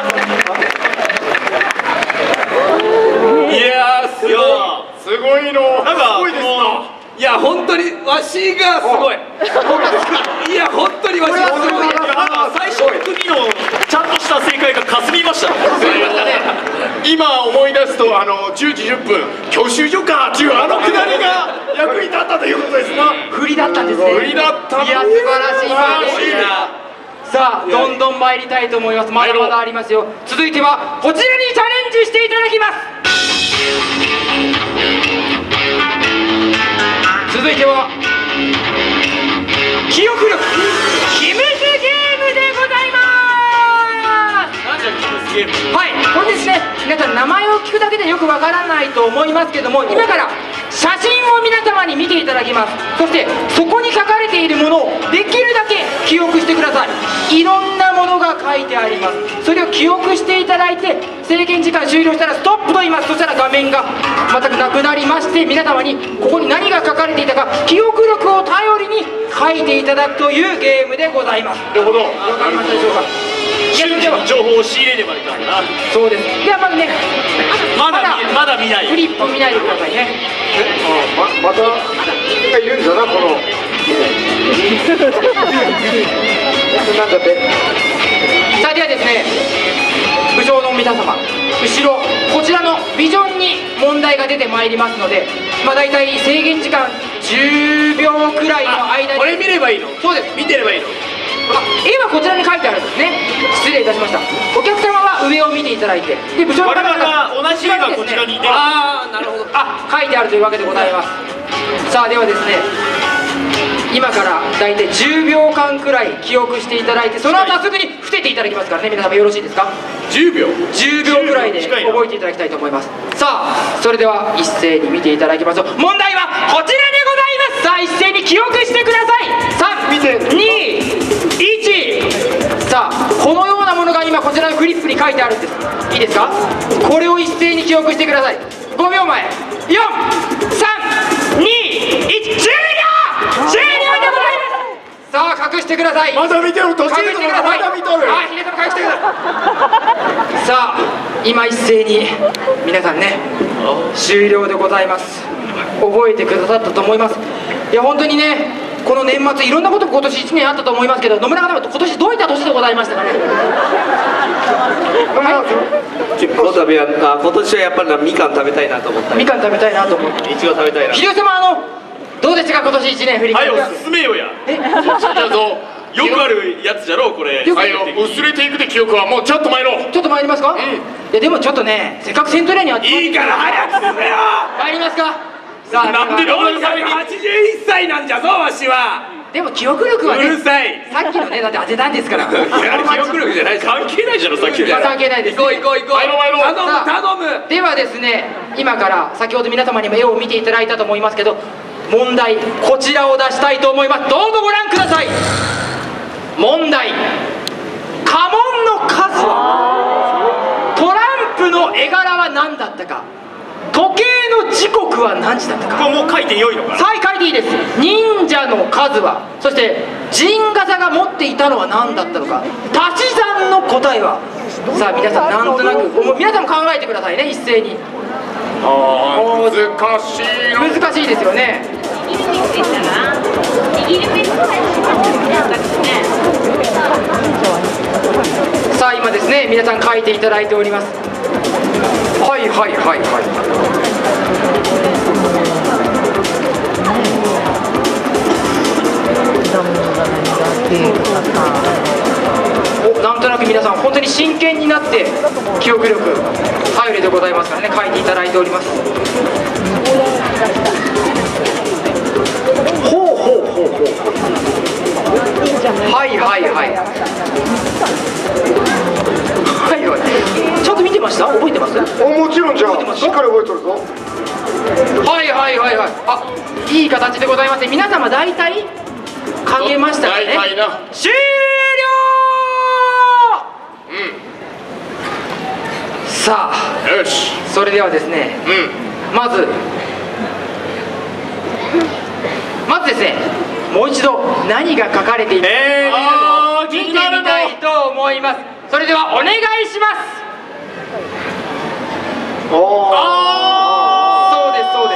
いやーすごい。 すごいの。 なんかすごいですな。 いや本当にわしがすごい。いや本当にわしがすごい。 最初の組のちゃんとした正解がかすみました。今思い出すとあのじゅうじじゅっぷん教習所かっていうあのくだりが役に立ったということですな。 振りだったんですね。 振りだったの。 いや素晴らしいわけです。さあどんどん参りたいと思います。まだまだありますよ。続いてはこちらにチャレンジしていただきます。続いては記憶力秘密ゲームでございます。 なんだキムスゲーム。 はい、これですね、皆さん名前を聞くだけでよくわからないと思いますけども、今から写真を皆様に見ていただきます。そしてそこに書かれているものをできるだけ記憶してください。いろんなものが書いてあります。それを記憶していただいて、制限時間終了したらストップと言います。そしたら画面が全くなくなりまして、皆様にここに何が書かれていたか記憶力を頼りに書いていただくというゲームでございます。 なるほど。 わかりましたでしょうか。 瞬時に情報を仕入れればいいからな。 そうです。ではまずね、 まだ見まだ見ない。 フリップ見ないでくださいね。 ままたがいるんだなこの。なんだって。 さあではですね、部長の皆様、後ろこちらのビジョンに問題が出てまいりますので、まあ大体制限時間じゅうびょうくらいの間に。 これ見ればいいの。 そうです。 見てればいいの。 あ、絵はこちらに書いてあるんですね。失礼いたしました。お客様は上を見ていただいて、で部長の方々 我々は同じ絵がこちらにいて、 ああなるほど。 あ、書いてあるというわけでございます。さあではですね、今から大体じゅうびょうかんくらい記憶していただいて、その後はすぐに伏せていただきますからね。皆様よろしいですか。 じゅうびょう。 じゅうびょうくらいで覚えていただきたいと思います。さあそれでは一斉に見ていただきましょう。問題はこちらでございます。さあ一斉に記憶してください。さん、に、いち。さあこのようなものが今こちらのフリップに書いてあるんです。いいですか。これを一斉に記憶してください。ごびょうまえ。よん、さん、に、いち。終了。終了でございます。さあ隠してください。 まだ見てる途中隠してください。 まだ見とる。 はい、ヒデさん隠してください。さあ今一斉に皆さんね、終了でございます。覚えてくださったと思います。いや本当にね、この年末いろんなこと今年いちねんあったと思いますけど、野村方も今年どういった年でございましたかね。 この度はあ今年はやっぱりみかん食べたいなと思った。 みかん食べたいなと思って。 いちご食べたいな。 秀吉様、あのどうでしたか今年いちねん振りはい、 返り。 おすすめよや。 え、 そうだぞ。よくあるやつじゃろうこれ。 よくはいよ、薄れていくで記憶はもうちょっと前の。 ちょっと参りますか。いやでもちょっとね、せっかくセントレアにあっていいから早く進めよ。 参りますか。さあなんでよんひゃくはちじゅういっさいなんじゃぞわしは。 でも記憶力はね、 うるさい。 さっきのねだって当てたんですから。 いや記憶力じゃない、関係ないじゃんさっきの。 関係ないです。 行こう行こう行こう。 参ろう参ろう。 頼むさあ頼む。 ではですね、今から先ほど皆様にも絵を見ていただいたと思いますけど、問題こちらを出したいと思います。どうぞご覧ください。問題、家紋の数は、トランプの絵柄は何だったか、時計の時刻は何時だったか。 これもう書いてよいのかな。 さあ書いていいです。忍者の数は、そして陣笠が持っていたのは何だったのか、足し算の答えは。さあ皆さんなんとなくもう皆さんも考えてくださいね、一斉に。 あー難しいの。 難しいですよね。さあ今ですね、皆さん書いていただいております。はいはいはいはいお、なんとなく皆さん本当に真剣になって記憶力頼りでございますからね、書いていただいております。ほうほうほうほう、はいはいはいはいはい、ちゃんと見てました？覚えてます？ おもちろんじゃあしっかり覚えとるぞ。 はいはいはいはい、あ、いい形でございますね。皆様大体書けましたかね。 大体な。 終了。 うん。 さあよし。 それではですね、 うん。 まずまずですね、もう一度何が書かれているえーかあー見てみたいと思います。それではお願いします。 おーそうですそうです、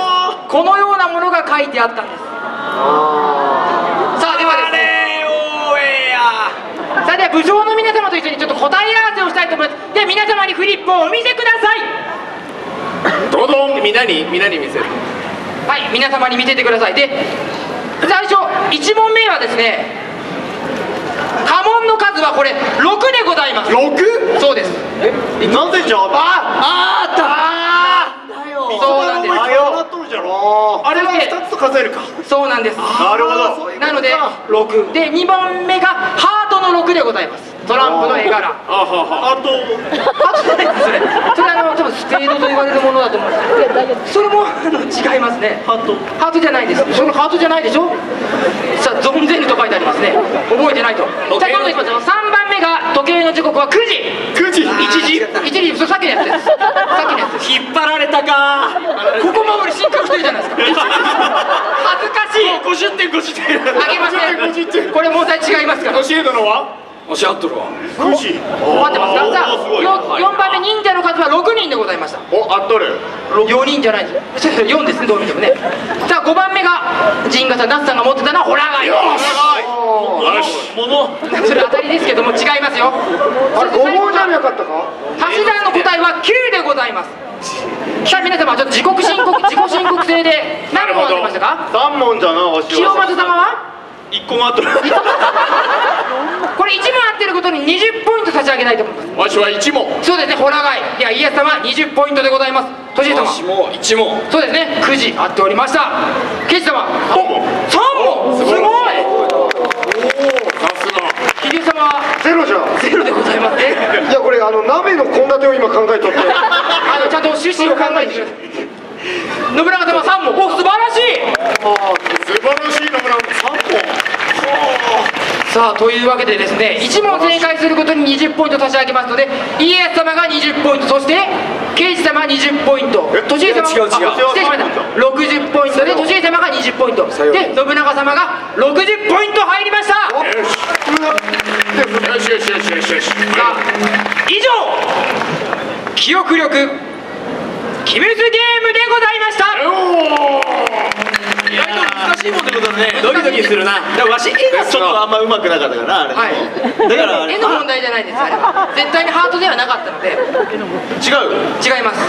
このようなものが書いてあったんです。さあではですね、さあでは部長の皆様と一緒にちょっと答え合わせをしたいと思います。では皆様にフリップをお見せください。 どうぞ。 みんなにみんなに見せる。 はい、皆様に見ててください。で最初いち問目はですね、家紋の数はこれろくでございます。 六？ そうです。 なぜじゃあああったあーそうなんです。 あよなっとるじゃろ。あれはふたつと数えるか。 そうなんです。 なるほど。 なのでろくで、にばんめがハートのろくでございます。トランプの絵柄。 あはは。 あとハートじゃないですそれ。それあの多分スペードと言われるものだと思うんです。それもあの違いますね。 ハートハートじゃないです。それハートじゃないでしょ。さあゾンゼルと書いてありますね。覚えてないと。じゃあ今度いきますよ。さんばんめが時計の時刻はくじ。 九時。 いちじ。いちじ、それさっきのやつです。さっきのやつです。 引っ張られたか。 ここ守り進化してるじゃないですか。恥ずかしい。 ごじゅってんごじゅってん。 あげません。これ問題違いますから。 教えたのは？ おっしゃっとるわ。 九時。 待ってますか。さあおーすごいよんばんめ忍者の数はろくにんでございました。 お、合っとる。 よにんじゃないです。よんですね、どう見てもね。さあごばんめが陣笠那須さんが持ってたのはホラガイ。 よし。 ものそれ当たりですけども違いますよ。 あれごぼうじゃなかったか。 足し算の答えはきゅうでございます。さあ皆様ちょっと自己申告自己申告制で何問当てましたか。 さんもんじゃなわし清正様はいっこもあっとる。 これいち問合ってることににじゅっポイント差し上げたいと思います。 わしは一問。 そうですね、ホラガイ。いや、家康様にじゅっポイントでございます。年様私も一問。 そうですね、くじ合っておりました。ケイジ様さん問。さん問すごい。 さすが。 秀様はゼロじゃん。 ゼロでございますね。 いやこれあの鍋の献立を今考えとって。 あのちゃんと趣旨を考えてください。信長様さん問。お、素晴らしい。 素晴らしいのが三問。 さあというわけでですね、いち問正解することににじゅっポイント差し上げますので、家康様がにじゅっポイント、そして刑事様にじゅっポイント、年家様違う違うあ失礼しましたろくじゅっポイントで年家様がにじゅっポイントで信長様がろくじゅっポイント入りました。 よしよしよしよしよし。 さあ以上記憶力鬼滅ゲームでございました。 意外と難しいもんってことだね。ドキドキするな。でもわし絵がちょっとあんま上手くなかったからなあれ。 はいだからあれ絵の問題じゃないです。あれは絶対にハートではなかったので。 違う違います。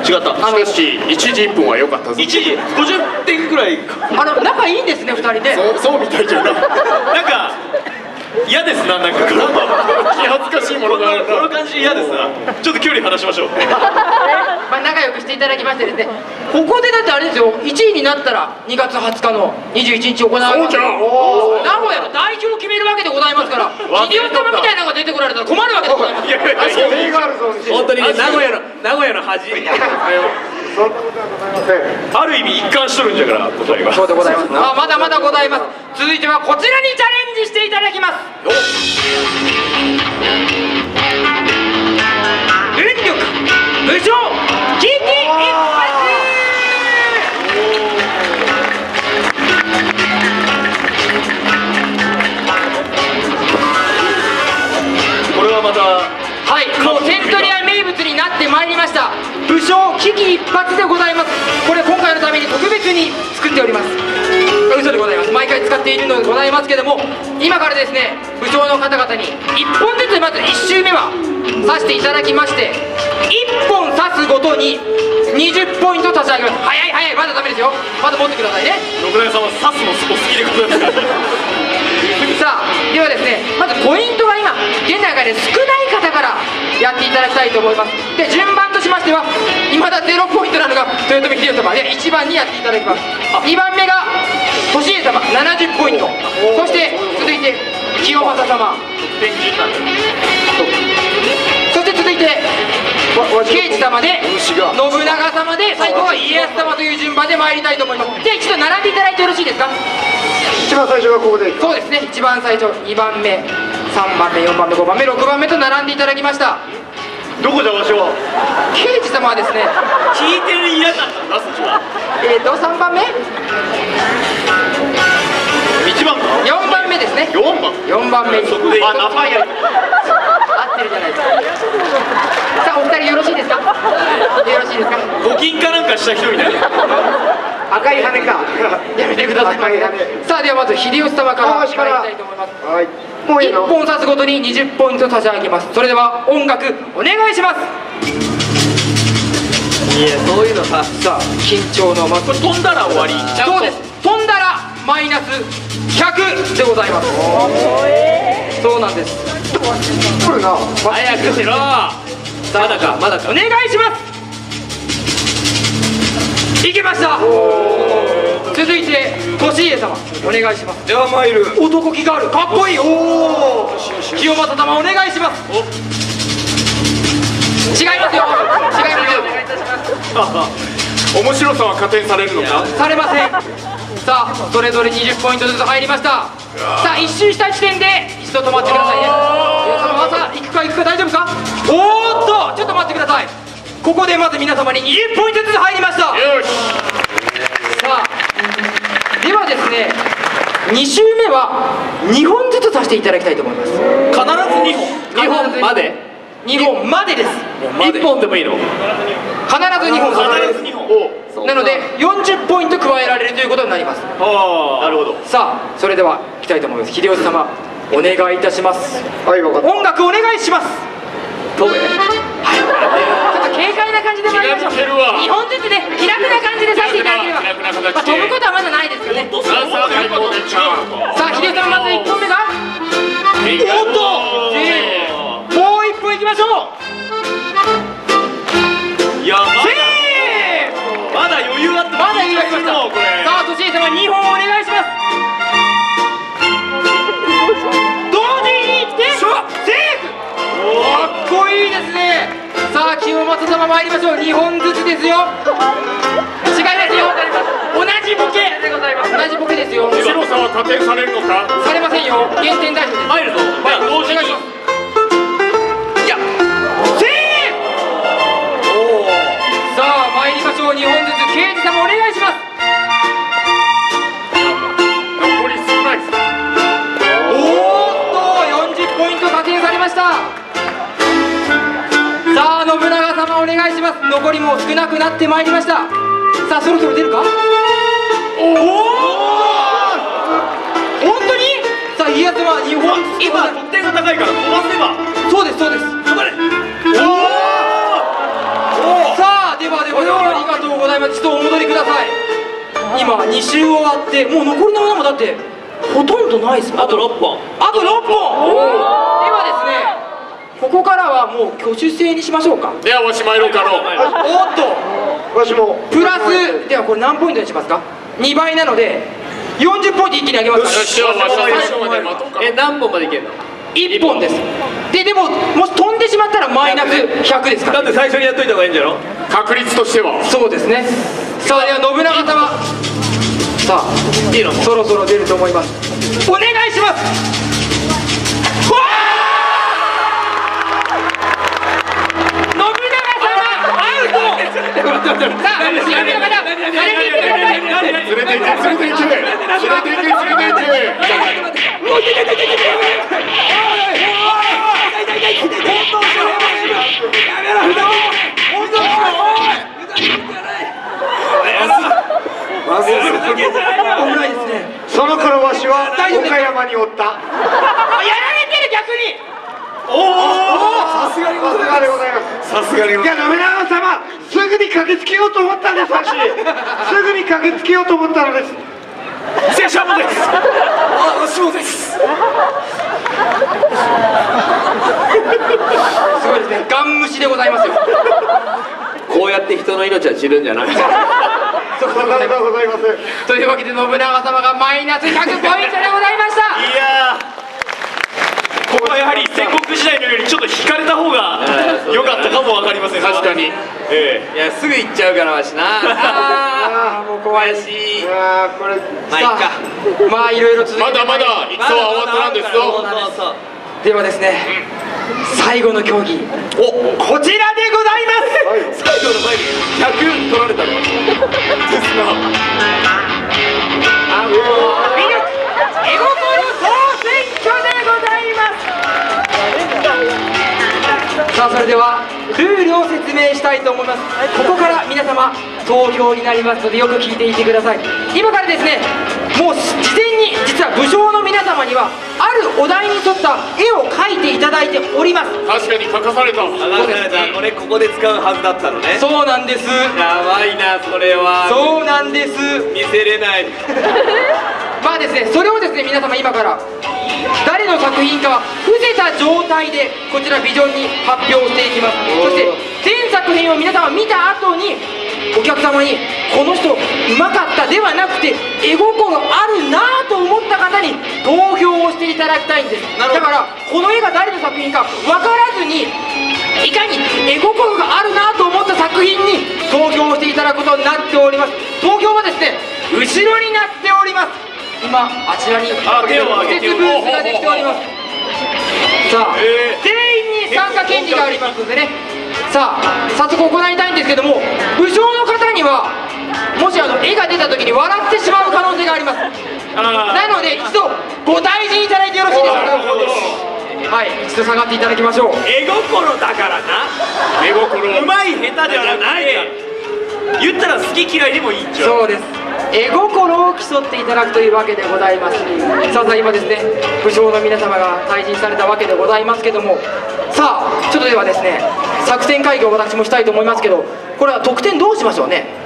違った。 あのしかし一時一分は良かったぞ。 一時ごじゅってんくらいか。 あの仲いいんですね、ふたりで。 そうそうみたいじゃな。 なんか嫌ですな、なんかこの気恥ずかしいものがあるな。 この感じ嫌ですな。ちょっと距離離しましょう。 まあ仲良くしていただきましてですね、 ここでだってあれですよ、いちいになったらにがつはつかのにじゅういちにち行われます。 そうじゃん。 名古屋の代表を決めるわけでございますから、秀吉様みたいなのが出てこられたら困るわけでございます。 いやいやいや、 映画あるぞ本当にね、名古屋の名古屋の恥。 そんなことはございません。 ある意味一貫しとるんじゃから答えが。 そうでございます。あ、まだまだございます。続いてはこちらにチャレンジしていただきます。運力武将危機一発。 これはまたはい、もうセントリア名物になってまいりました。武将危機一髪でございます。これ今回のために特別に作っております。嘘でございます。毎回使っているのでございますけども、今からですね、武将の方々にいっぽんずつまずいち周目は刺していただきまして、いっぽん刺すごとににじゅっポイント差し上げます。早い早い、まだダメですよ。まだ持ってくださいね。 六代様刺すのお好きでございますか。 さあ、ではですね、まずポイントが今現段階で少ない方からやっていただきたいと思います。で、順番としましては今だゼロポイントなのが豊臣秀吉様でいちばんにやっていただきます。にばんめが利家様ななじゅっポイント、そして続いて清正様、そして続いて慶治様で信長様で、最後は家康様という順番で参りたいと思います。で、一度並んでいただいてよろしいですか。 一番最初がここで。 そうですね、一番最初にばんめさんばんめよんばんめごばんめろくばんめと並んでいただきました。 どこじゃわしは。 慶治様はですね、 聞いてる嫌だったんだそっちは。 えーとさんばんめ一番か。 よんばんめですね。 四番。 よんばんめにそこで。あ、名前や。 合ってるじゃないですか。さあ、お二人よろしいですか。よろしいですか。 募金かなんかした人みたいな。 赤い羽か。 やめてください。 赤い羽。 さあ、ではまず秀吉様から参りたいと思います。 はい。もういいいっの。 ぽん刺すごとににじゅっポイント差し上げます。それでは音楽お願いします。 いや、そういうのさ、 さあ、緊張のまこれ飛んだら終わり。ちゃんとそうです。飛んだらマイナスひゃくでございます。そうなんです。 来るな。 早くしろ。まだかまだか。 お願いします。いけました。続いて利家様お願いします。 では参る。 男気がある、かっこいい。おお、清正様お願いします。違いますよ。違いますよ。お願いいたします。 面白さは加点されるのか。 されません。さあ、それぞれにじゅっポイントずつ入りました。さあ、一周した時点で一度止まってくださいね。皆様、朝行くか行くか大丈夫か。おーっと、ちょっと待ってください。ここでまず皆様ににじゅっポイントずつ入りました。 よし。 さあ、ではですね、に周目はにほんずつさせていただきたいと思います。 必ずにほん。にほんまで。 にほんまでです。 いっぽんでもいいの。 必ずにほんさせ必ずにほん。 なのでよんじゅっポイント加えられるということになります。 ああ、なるほど。 さあ、それではいきたいと思います。秀吉様お願いいたします。 はい、分かった。 音楽お願いします。 飛べ。 ちょっと軽快な感じで参りましょう。 気が抜けるわにほんずつね、気楽な感じでさせていただければ、 気楽な形でまあ、飛ぶことはまだないですけどね。 さあさあ、開口でちゃう。 さあ、秀吉様まずいっぽんめがおっと、えーもういっぽんいきましょう。 いや、まだせーまだ余裕あってまだ余裕ありました。 これ。 さあ、利家様にほんお願いします。同時にいってセーフ。かっこいいですね。さあ、清正様参りましょう。にほんずつですよ。違いますよ。同じボケでございます。同じボケですよ。 面白さは加点されるのか。 されませんよ。減点大丈夫です。 入るぞ。 はい、 同時にお願いします。いや、セーフ。さあ、参りましょう。にほんずつ刑事様お願いします。 残り少ないです。 おーっと、よんじゅっポイント加点されました。さあ、信長様お願いします。残りも少なくなってまいりました。さあ、そろそろ出るか。おお、本当に。さあ、家康はにほん今得点が高いから飛ばせば。 そうですそうです。 頑張れ。 さあ、ではではでは、ありがとうございます。ちょっとお戻りください。今に周終わって、もう残りのものもだってほとんどないですもん。 あとろっぽん。 あとろっぽん。ではですね、ここからはもう挙手制にしましょうか。 ではわし参ろうかの。 おっと、 わしもプラスではこれ何ポイントにしますか？にばいなのでよんじゅっポイント一気に上げますから。 よしよし、最後まで待とうか。え、何本までいけんの？ いっぽんです。ででももし飛んでしまったらマイナスひゃくですから。 だって最初にやっといた方がいいんじゃろ。 確率としては。 そうですね。さあでは信長様、さあいいの？ そろそろ出ると思います。お願いします。さあ、後ろの方、連れて行ってください。 連れて行け連れて行け連れて行け連れて行け危ないですね。 その頃わしは岡山におった。 やられてる、逆に。 おお、さすがにさすがでございます。 さすがに。 いや、信長様、すぐに駆けつけようと思ったんです。わしすぐに駆けつけようと思ったのです。 拙者もです。 あ、私もです。 すごいですね。ガン無視でございますよ。 こうやって人の命は散るんじゃない。 そうでございます。 というわけで信長様がマイナスひゃくポイントでございました。 いやー、ここはやはり戦国時代のようにちょっと引かれた方が良かったかもわかりません。 確かに。 えいや、すぐ行っちゃうからわしな。ああ、もう怖いし。 いやー、これまあいいか。 まあいろいろ続いてまだまだ戦は終わってなんですぞ。 ではですね、最後の競技、おこちらでございます。 最後の前にひゃく取られたのですな。あ、もう魅力絵心総選挙でございます。さあそれではルールを説明したいと思います。ここから皆様投票になりますのでよく聞いていてください。今からですね、もう事前に実は武将の皆様にはあるお題に沿った絵を描いていただいております。 確かに書かされた。 そうです。これここで使うはずだったのね。 そうなんです。 やばいな、それは。 そうなんです。 見せれない。 まあですね、それをですね、皆様今から誰の作品かは伏せた状態でこちらビジョンに発表していきます。そして全作品を皆様見た後にお客様にこの人うまかったではなくて絵心あるなぁと思った方に投票をしていただきたいんです。だからこの絵が誰の作品か分からずにいかに絵心があるなぁと思った作品に投票をしていただくことになっております。投票はですね、後ろになっております。今あちらに特設ブースができております。さあ、全員に参加権利がありますのでね、さあ早速行いたいんですけども、武将の方にはもしあの絵が出た時に笑ってしまう可能性があります。なので一度ご退陣いただいてよろしいですか。はい、一度下がっていただきましょう。 絵心だからな。 絵心。 うまい下手ではない。言ったら好き嫌いでもいいんじゃん。 そうです。絵心を競っていただくというわけでございます。さあ今ですね、武将の皆様が退陣されたわけでございますけども、さあちょっとではですね、作戦会議を私もしたいと思いますけど、これは得点どうしましょうね。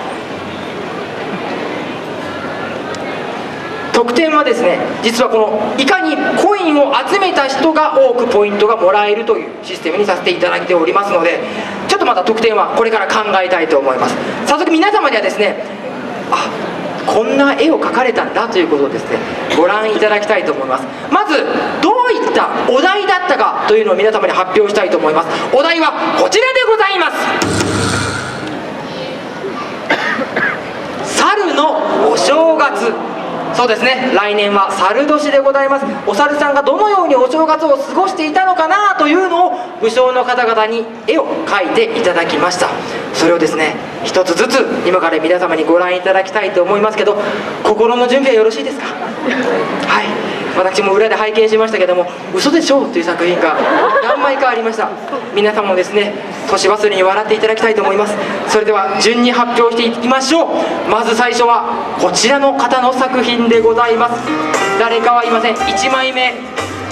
得点はですね、実はこのいかにコインを集めた人が多くポイントがもらえるというシステムにさせていただいておりますので、ちょっとまた得点はこれから考えたいと思います。早速皆様にはですね、あ、こんな絵を描かれたんだということをですね、ご覧いただきたいと思います。まずどういったお題だったかというのを皆様に発表したいと思います。お題はこちらでございます。猿のお正月。そうですね、来年は猿年でございます。お猿さんがどのようにお正月を過ごしていたのかなというのを武将の方々に絵を描いていただきました。それをですね、一つずつ今から皆様にご覧いただきたいと思いますけど、心の準備はよろしいですか。はい、私も裏で拝見しましたけども、嘘でしょうという作品が何枚かありました。皆様もですね、年忘れに笑っていただきたいと思います。それでは順に発表していきましょう。まず最初はこちらの方の作品でございます。誰かはいません。いちまいめ、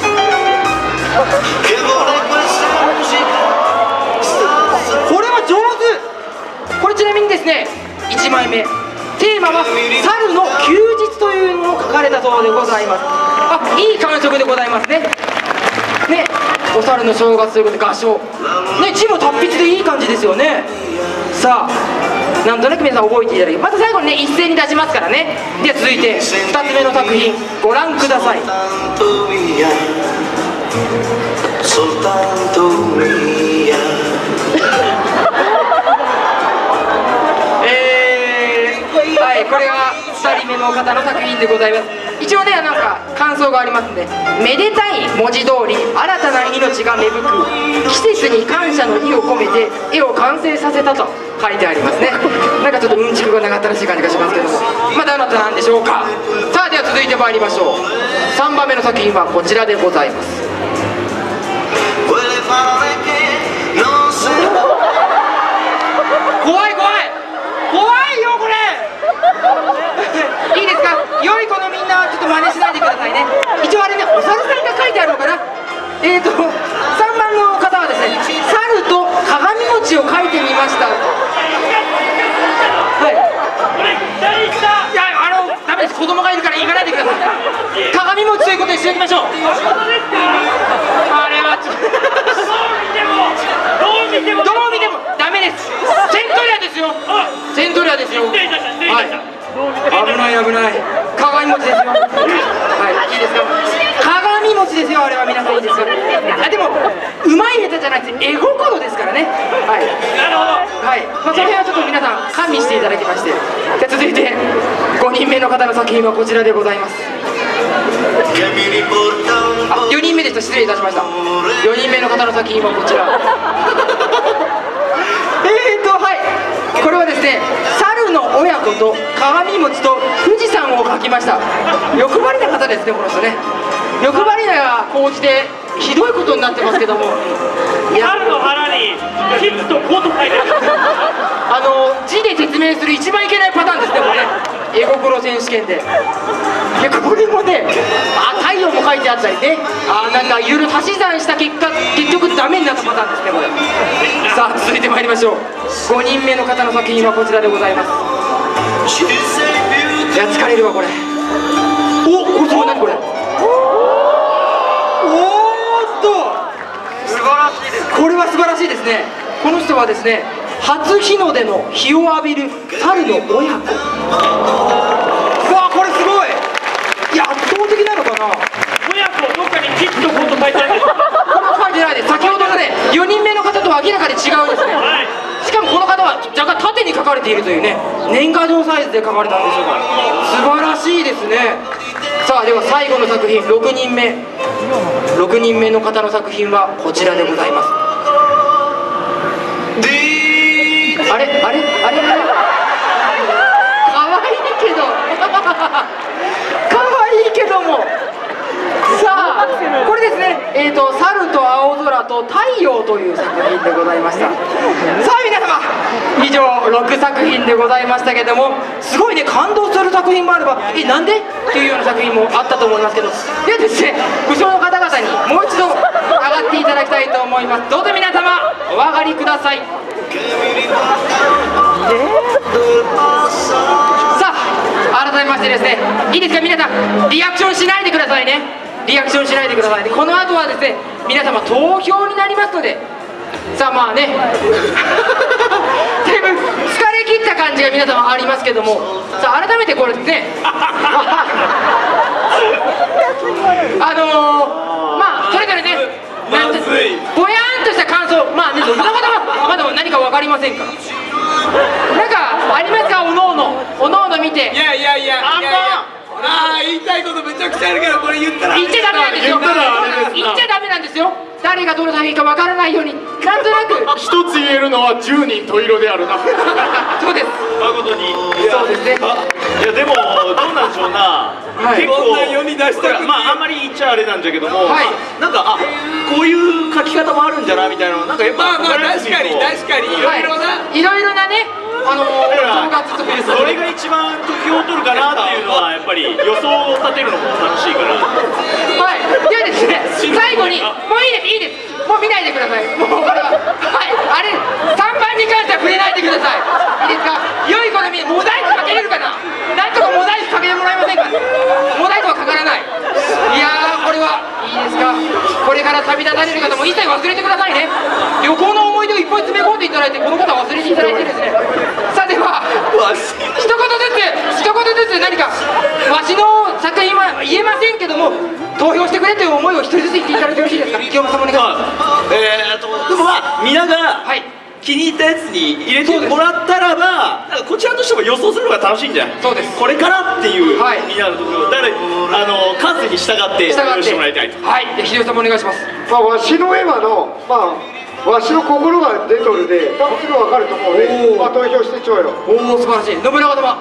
これは上手。これちなみにですね、いちまいめテーマは猿の休日というのを書かれたそうでございます。あ、いい感触でございますね。ね、お猿の正月ということで合唱ね、字も達筆でいい感じですよね。さあなんとなく皆さん覚えていただけまた最後にね一斉に出しますからね。では続いてふたつめの作品ご覧ください。えー、はい、これがふたりめの方の作品でございます。一応ねなんか感想がありますんで、めでたい文字通り新たな命が芽吹く季節に感謝の意を込めて絵を完成させたと書いてありますね。なんかちょっとうんちくがなかったらしい感じがしますけども、まあどなたなんでしょうか。さあでは続いて参りましょう。さんばんめの作品はこちらでございます。怖い怖い怖いよこれいいですか、良い子のみんなはちょっと真似しないでくださいね。一応あれねお猿さんが書いてあるのかな。えーとさんばんの方はですね猿と鏡餅を書いてみました。はいいやあのダメです、子供がいるから行かないでください。鏡餅ということにしておきましょう。あれはちょっとどう見てもどう見てもダメです。セントリアですよ、セントリアですよ。はい危ない危ない鏡餅ですよ。はいいいですか、鏡餅ですよあれは。皆さんいいですか。あでもうまい下手じゃなくて絵心ですからね。はいなるほど、はいまあ、その辺はちょっと皆さん加味していただきまして、じゃ続いてごにんめの方の作品はこちらでございます。あよにんめでした、失礼いたしました。よにんめの方の作品はこちらえーとはいこれはですね猿の親子と鏡餅と富士山を描きました。欲張りな方ですねこの人ね。欲張りな構図でひどいことになってますけども、 猿の腹に「キッとこ」と書いてあるあの字で説明する一番いけないパターンですねこれね。絵心選手権でいやこれもねあ太陽も書いてあったりね、あなんかいろいろ足し算した結果結局ダメになったパターンですねこれ。さあ続いてまいりましょう。ごにんめの方の作品はこちらでございます。いや疲れるわこれ。おこれすごい、何これ。おーっと素晴らしいです。これは素晴らしいですね。この人はですね初日の出の日を浴びる猿の親子。うわこれすごい。いや圧倒的なのかな。 親子どっかに「キッとこ」と書いてあるんです。 これは書いてないです。先ほどのねよにんめの方とは明らかに違うんですね。 はいしかもこの方は若干縦に書かれているというね年賀状サイズで書かれたんでしょうか。素晴らしいですね。さあでは最後の作品ろくにんめろくにんめの方の作品はこちらでございます。あれあれあれかわいいけどかわいいけどもさあこれですねえーと猿と青空と太陽という作品でございました。さあ皆様以上ろくさく品でございましたけども、すごいね感動する作品もあればえなんでというような作品もあったと思いますけど、ではですね武将の方々にもう一度上がっていただきたいと思います。どうぞ皆様お上がりください。さあ改めましてですねいいですか皆さんリアクションしないでくださいね。リアクションしないでくださいね。この後はですね皆様投票になりますので、さあまあねだいぶ疲れ切った感じが皆様ありますけども、さあ改めてこれですねあのー、まあそれぞれねなんてぼやーんとした感想まあねどの方はまだ何か分かりませんからなんかありますかおのおのおのおの見て。 いやいやいやいやいやああ言いたいことめちゃくちゃあるけどこれ言ったら言っちゃダメなんですよ。言っちゃダメなんですよ。誰がどの作品かわからないようになんとなく一つ言えるのはじゅうにん十色であるなそうです誠に。 そうですね。 いやでもどうなんでしょうな、 はい、 結構こんな世に出したくまああんまり言っちゃあれなんじゃけども、 はいなんかあこういう書き方もあるんじゃなみたいな、なんかやっぱまあまあ確かに確かにいろいろな、 はい、いろいろなねあのー、動画作りそれが一番得票を取るかなっていうのはやっぱり予想を立てるのも楽しいから。 はいではですね最後にもういいですいいですもう見ないでください。もうこれははいあれさんばんに関しては触れないでください。いいですか。良い子のみモザイクかけれるかな。なんとかモザイクかけてもらえませんか。モザイクはかからない。いやーこれはいいですか。これから旅立たれる方も一切忘れてくださいね。旅行の思い出をいっぱい詰め込んでいただいて、このことは忘れていただいてですね。さあでは一言ずつ一言ずつ何かわしの作品は言えませんけども、投票してくれという思いを一人ずつ言っていただいてよろしいですか。清山さんお願いします。 えーとでもまあ皆が気に入ったやつに入れてもらったらば、なんかこちらとしても予想するのが楽しいんじゃん。 そうです。 これからっていうはいみんなのところだからあの感性に従って従ってしてもらいたいと。 はい、で秀吉さんもお願いします。 まあわしの絵馬のまあわしの心が出とるで多分すぐ分かると思うので、まあ投票してちょうよ。 おお素晴らしい。信長様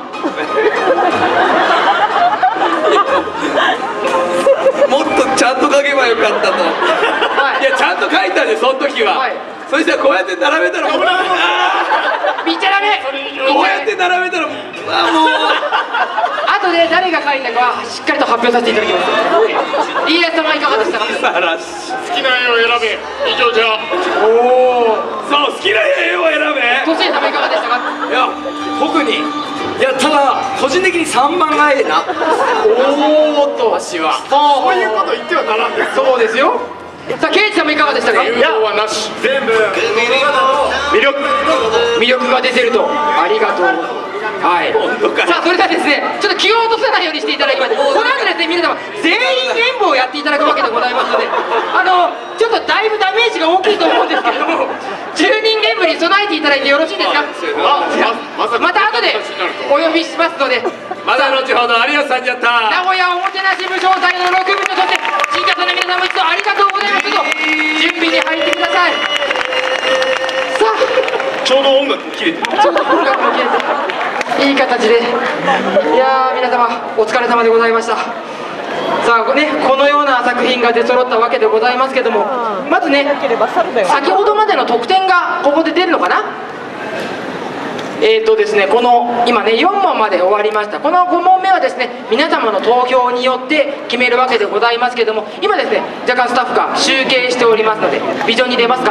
もっとちゃんと書けばよかったと、 はいいやちゃんと書いたんでその時は、 はいそしたらこうやって並べたら、あ見ちゃダメ。 ーこうやって並べたら、あもう後で誰が書いたかはしっかりと発表させていただきます。家康様いかがでしたか。 素晴らしい。 好きな絵を選べ以上じゃ。 そう好きな絵を選べ。 都心様いかがでしたか。 いや特にいやただ個人的にさんばんがええな。 おーっとわしはそういうこと言ってはならんです。 そうですよ。さあケイチさんもいかがでしたか。 誘導はなし。 全部魅力。 魅力が出てるとありがとう。はい、さあそれではですね、ちょっと気を落とさないようにしていただきまして、この後ですね皆様全員演舞をやっていただくわけでございますので、あのちょっとだいぶダメージが大きいと思うんですけれども、じゅうにん演舞に備えていただいてよろしいですか。また後でお呼びしますので、 まだ後ほど有吉さんじゃった名古屋おもてなし部招待のろく部とそして新潟の皆さんも一度ありがとうございますと準備に入ってください。さあちょうど音楽も切れてる。 ちょっと音楽も切れていい形で、いやー皆様お疲れ様でございました。さあね、このような作品が出揃ったわけでございますけども、まずね先ほどまでの得点がここで出るのかな。えーとですね、この今ねよんもんまで終わりました。このごもんめはですね皆様の投票によって決めるわけでございますけども、今ですね若干スタッフが集計しておりますので、ビジョンに出ますか。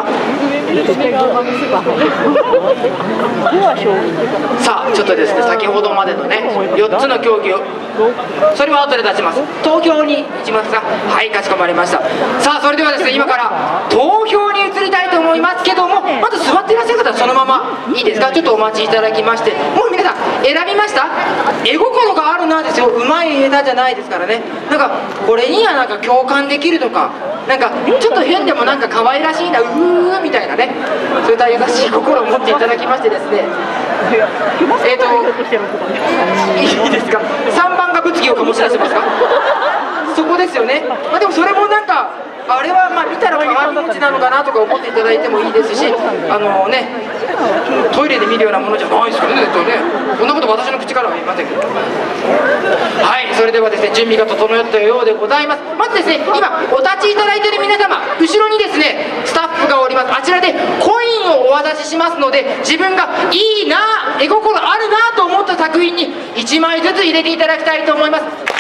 さあちょっとですね先ほどまでのねよっつの競技を、それは後で出します。投票に行きますか。はい、かしこまりました。さあそれではですね今から投票に移りたいと思いますけども、まず座っていらっしゃる方はそのままいいですか。ちょっとお待ちいただきまして、もう皆さん選びました。絵心があるなですよ。うまい枝じゃないですからね。なんかこれにはなんか共感できるとか、なんかちょっと変でもなんか可愛らしいな、うーみたいなね、そういった優しい心を持っていただきましてですね、えーといいですか。さんばんが物議を醸し出してますか。そこですよね。まあ、でもそれもなんかあれはまあ見たら鏡餅なのかなとか思っていただいてもいいですし、あのねトイレで見るようなものじゃないですけどね、絶対ね。こんなこと私の口からは言いませんけど。はい、それではですね準備が整ったようでございます。まずですね今お立ちいただいている皆様、後ろにですねスタッフがおります。あちらでコインをお渡ししますので、自分がいいな、絵心あるなと思った作品にいちまいずつ入れていただきたいと思います。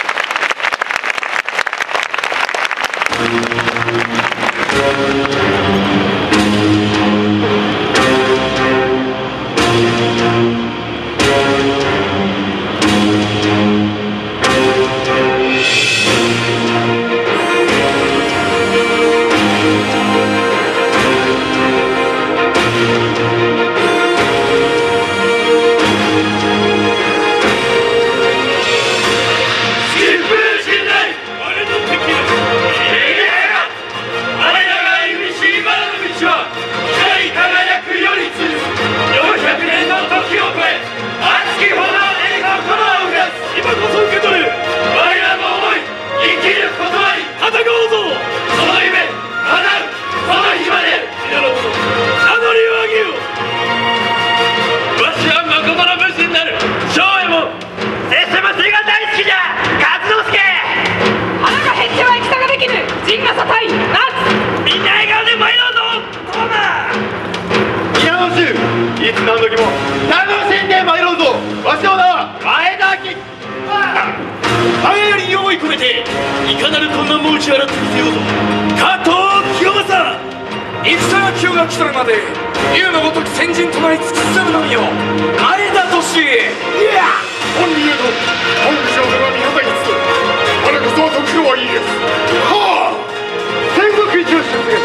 いつ何時も楽しんでまいろうぞ。わしの名は前田明。 我より用意込めていかなる困難も打ち払ってみせようぞ。加藤清正。 戦の気が来とるまで竜のごとく先人となり尽くするのみよ前田利家。 いや本流と本部将軍は味方につく。我こそは徳川家康。はあ。 戦国一の出現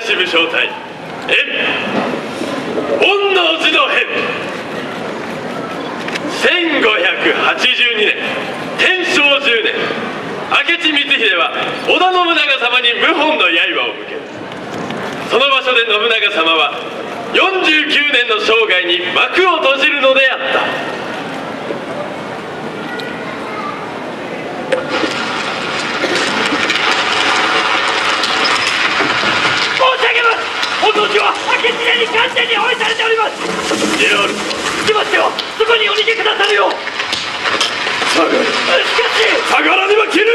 支部小隊え本能寺の変せんごひゃくはちじゅうにねん天正じゅうねん明智光秀は織田信長様に謀反の刃を向ける。その場所で信長様はよんじゅうきゅうねんの生涯に幕を閉じるのであった。申し上げます。本能寺は明智家に完全に包囲されております。である。行きますよ。そこにお逃げくださるよう。下がる。しかし下がらねば切る。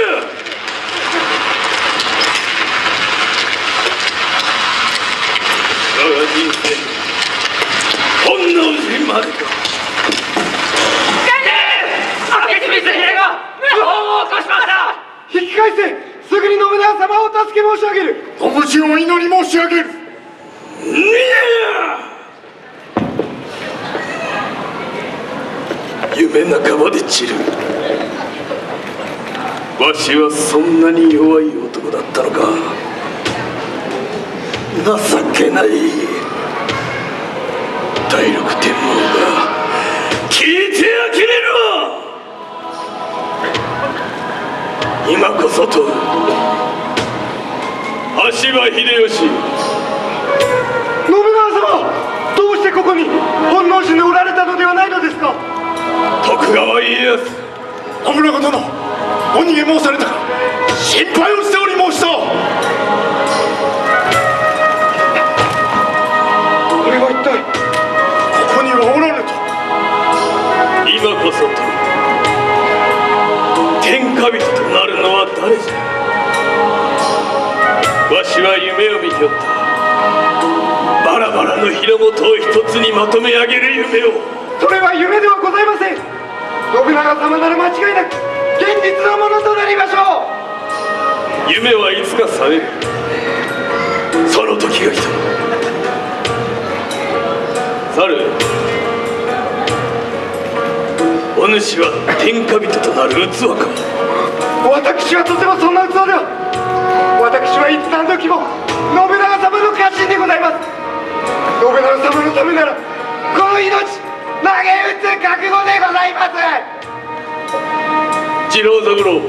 我が人生本能寺までか。 明智光秀が謀反を起こしました。 引き返せ。すぐに信長様を助け申し上げる。 ご無事をお祈り申し上げる。 いや夢半ばで散る。わしはそんなに弱い男だったのか。情けない第六天皇が聞いてあきれるわ。今こそと羽柴秀吉。 信長様、どうしてここに本能寺におられたのではないのですか。 徳川家康。 信長殿、お逃げ申されたか。心配をしており申した。 これは一体ここにはおらぬと。 今こそと天下人となるのは誰じゃ。わしは夢を見ておった。バラバラの日の本を一つにまとめ上げる夢を。 それは夢ではございません。信長様なら間違いなく現実のものとなりましょう。夢はいつか覚める。その時が来た。猿、お主は天下人となる器か。 私はとてもそんな器では。私はいつ何時も信長様の家臣でございます。信長様のためならこの命投げ打つ覚悟でございます。 次郎三郎、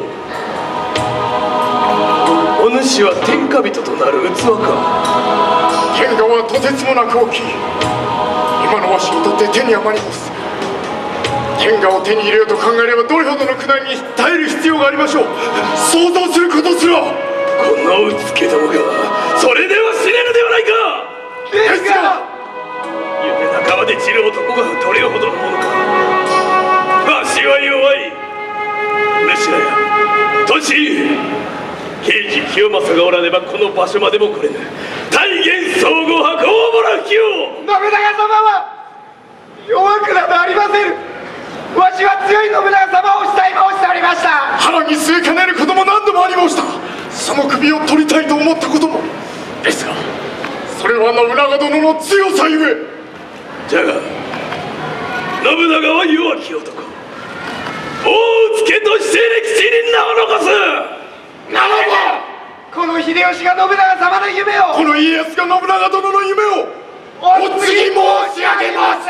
お主は天下人となる器か。 天下はとてつもなく大きい。今のわしにとって手に余ります。天下を手に入れようと考えればどれほどの苦難に耐える必要がありましょう。想像することすら。 このうつけどもがそれでは死ねるではないか。 ですが夢半ばで散る男がどれほどのものか。わしは弱い。主らや年平治清正がおらねばこの場所までも来れぬ。大元総合派大もらきを。 信長様は弱くなどありません。わしは強い信長様を慕い申しておりました。 腹に据えかねることも何度もあり申した。その首を取りたいと思ったことも。ですがそれは信長殿の強さゆえ。 じゃが信長は弱き男。大うつけとして歴史に名を残す。 ならばこの秀吉が信長様の夢を、 この家康が信長殿の夢をお継ぎ申し上げます。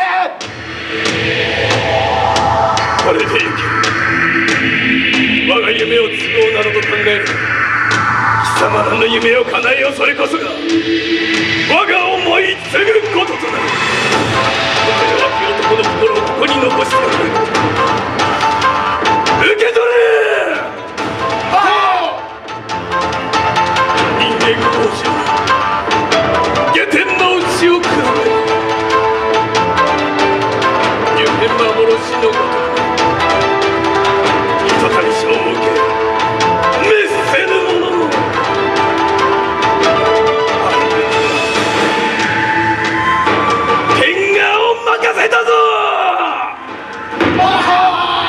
これでゆけ。我が夢を都合などと考える。貴様らの夢を叶えよう。それこそが我が思い継ぐこととなる。この弱き男の心をここに残しておく。受け取れ。人間同士は下天の内をくらめ夢幻のごとく人たりしを受け滅せぬ者の天下を任せたぞ。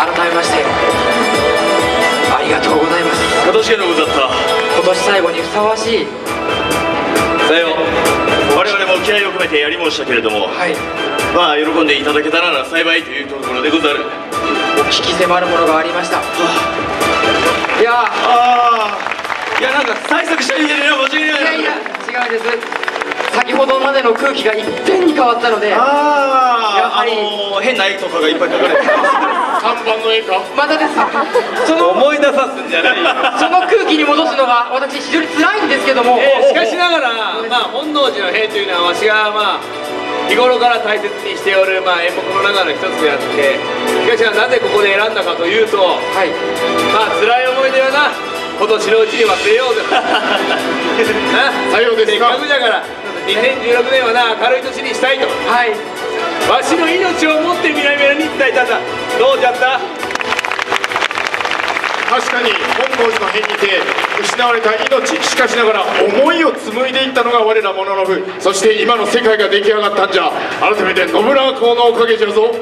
改めましてありがとうございます。 今年がのござった。 今年最後にふさわしい。 さよう、我々も気合を込めてやり申したけれども、 はい、 まあ喜んでいただけたなら幸いというところでござる。 お聞き迫るものがありました。いやああ、いやなんか対策したみたいな、申し訳ない。 いやいや違うんです。先ほどまでの空気がいっぺんに変わったので、 ああ、 やはりあのー、変な絵とかがいっぱい描かれて看板の絵か。 またです。その思い出さすんじゃないよ。 その空気に戻すのが私非常に辛いんですけども、 えーしかしながら、まあ、本能寺の変というのはわしがまあ日頃から大切にしておる、まあ、演目の中の一つであって、しかしなぜここで選んだかというと、 はい、 まあ辛い思い出はな今年のうちに忘れようぜな。 さようですせっか。 かくだからにせんじゅうろくねんはな明るい年にしたいと、 はい、 わしの命をもって南村に伝えたんだ。どうじゃった？ 確かに本能寺の変にて失われた命、しかしながら思いを紡いでいったのが我らモノノフ、そして今の世界が出来上がったんじゃ。改めて信長公のおかげじゃぞ。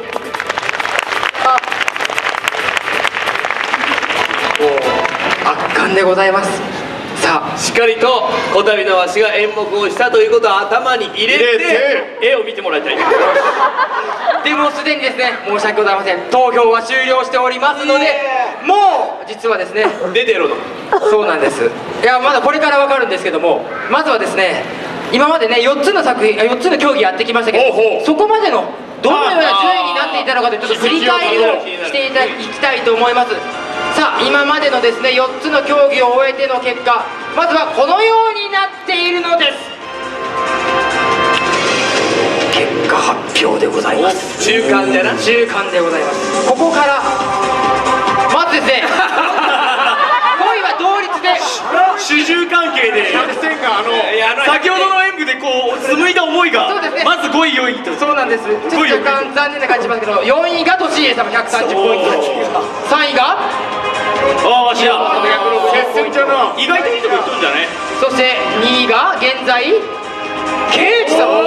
圧巻でございます。さあしっかりとこたびのわしが演目をしたということを頭に入れて入れ絵を見てもらいたい。 でもすでにですね申し訳ございません、投票は終了しておりますので、もう実はですね出てろの。 そうなんです。いやまだこれからわかるんですけども、まずはですね今までねよっつの作品、よっつの競技やってきましたけど、 ほうほうそこまでのどのような順位になっていたのかというちょっと振り返りをしていただきたいと思います。さあ今までのですねよっつの競技を終えての結果、まずはこのようになっているのです。結果発表でございます。 中間でな。 中間でございます。ここからまずですねごいは同率で主従関係で百戦があの先ほどの演舞でこう紡いだ思いがそうですねまずごいよいと。 そうなんです。ちょっと若干残念な感じしますけど、よんいが利家様ひゃくさんじゅうポイント、さんいがああわしや決戦じゃな。 意外といいとこ行っとんじゃね。 そしてにいが現在圭一様。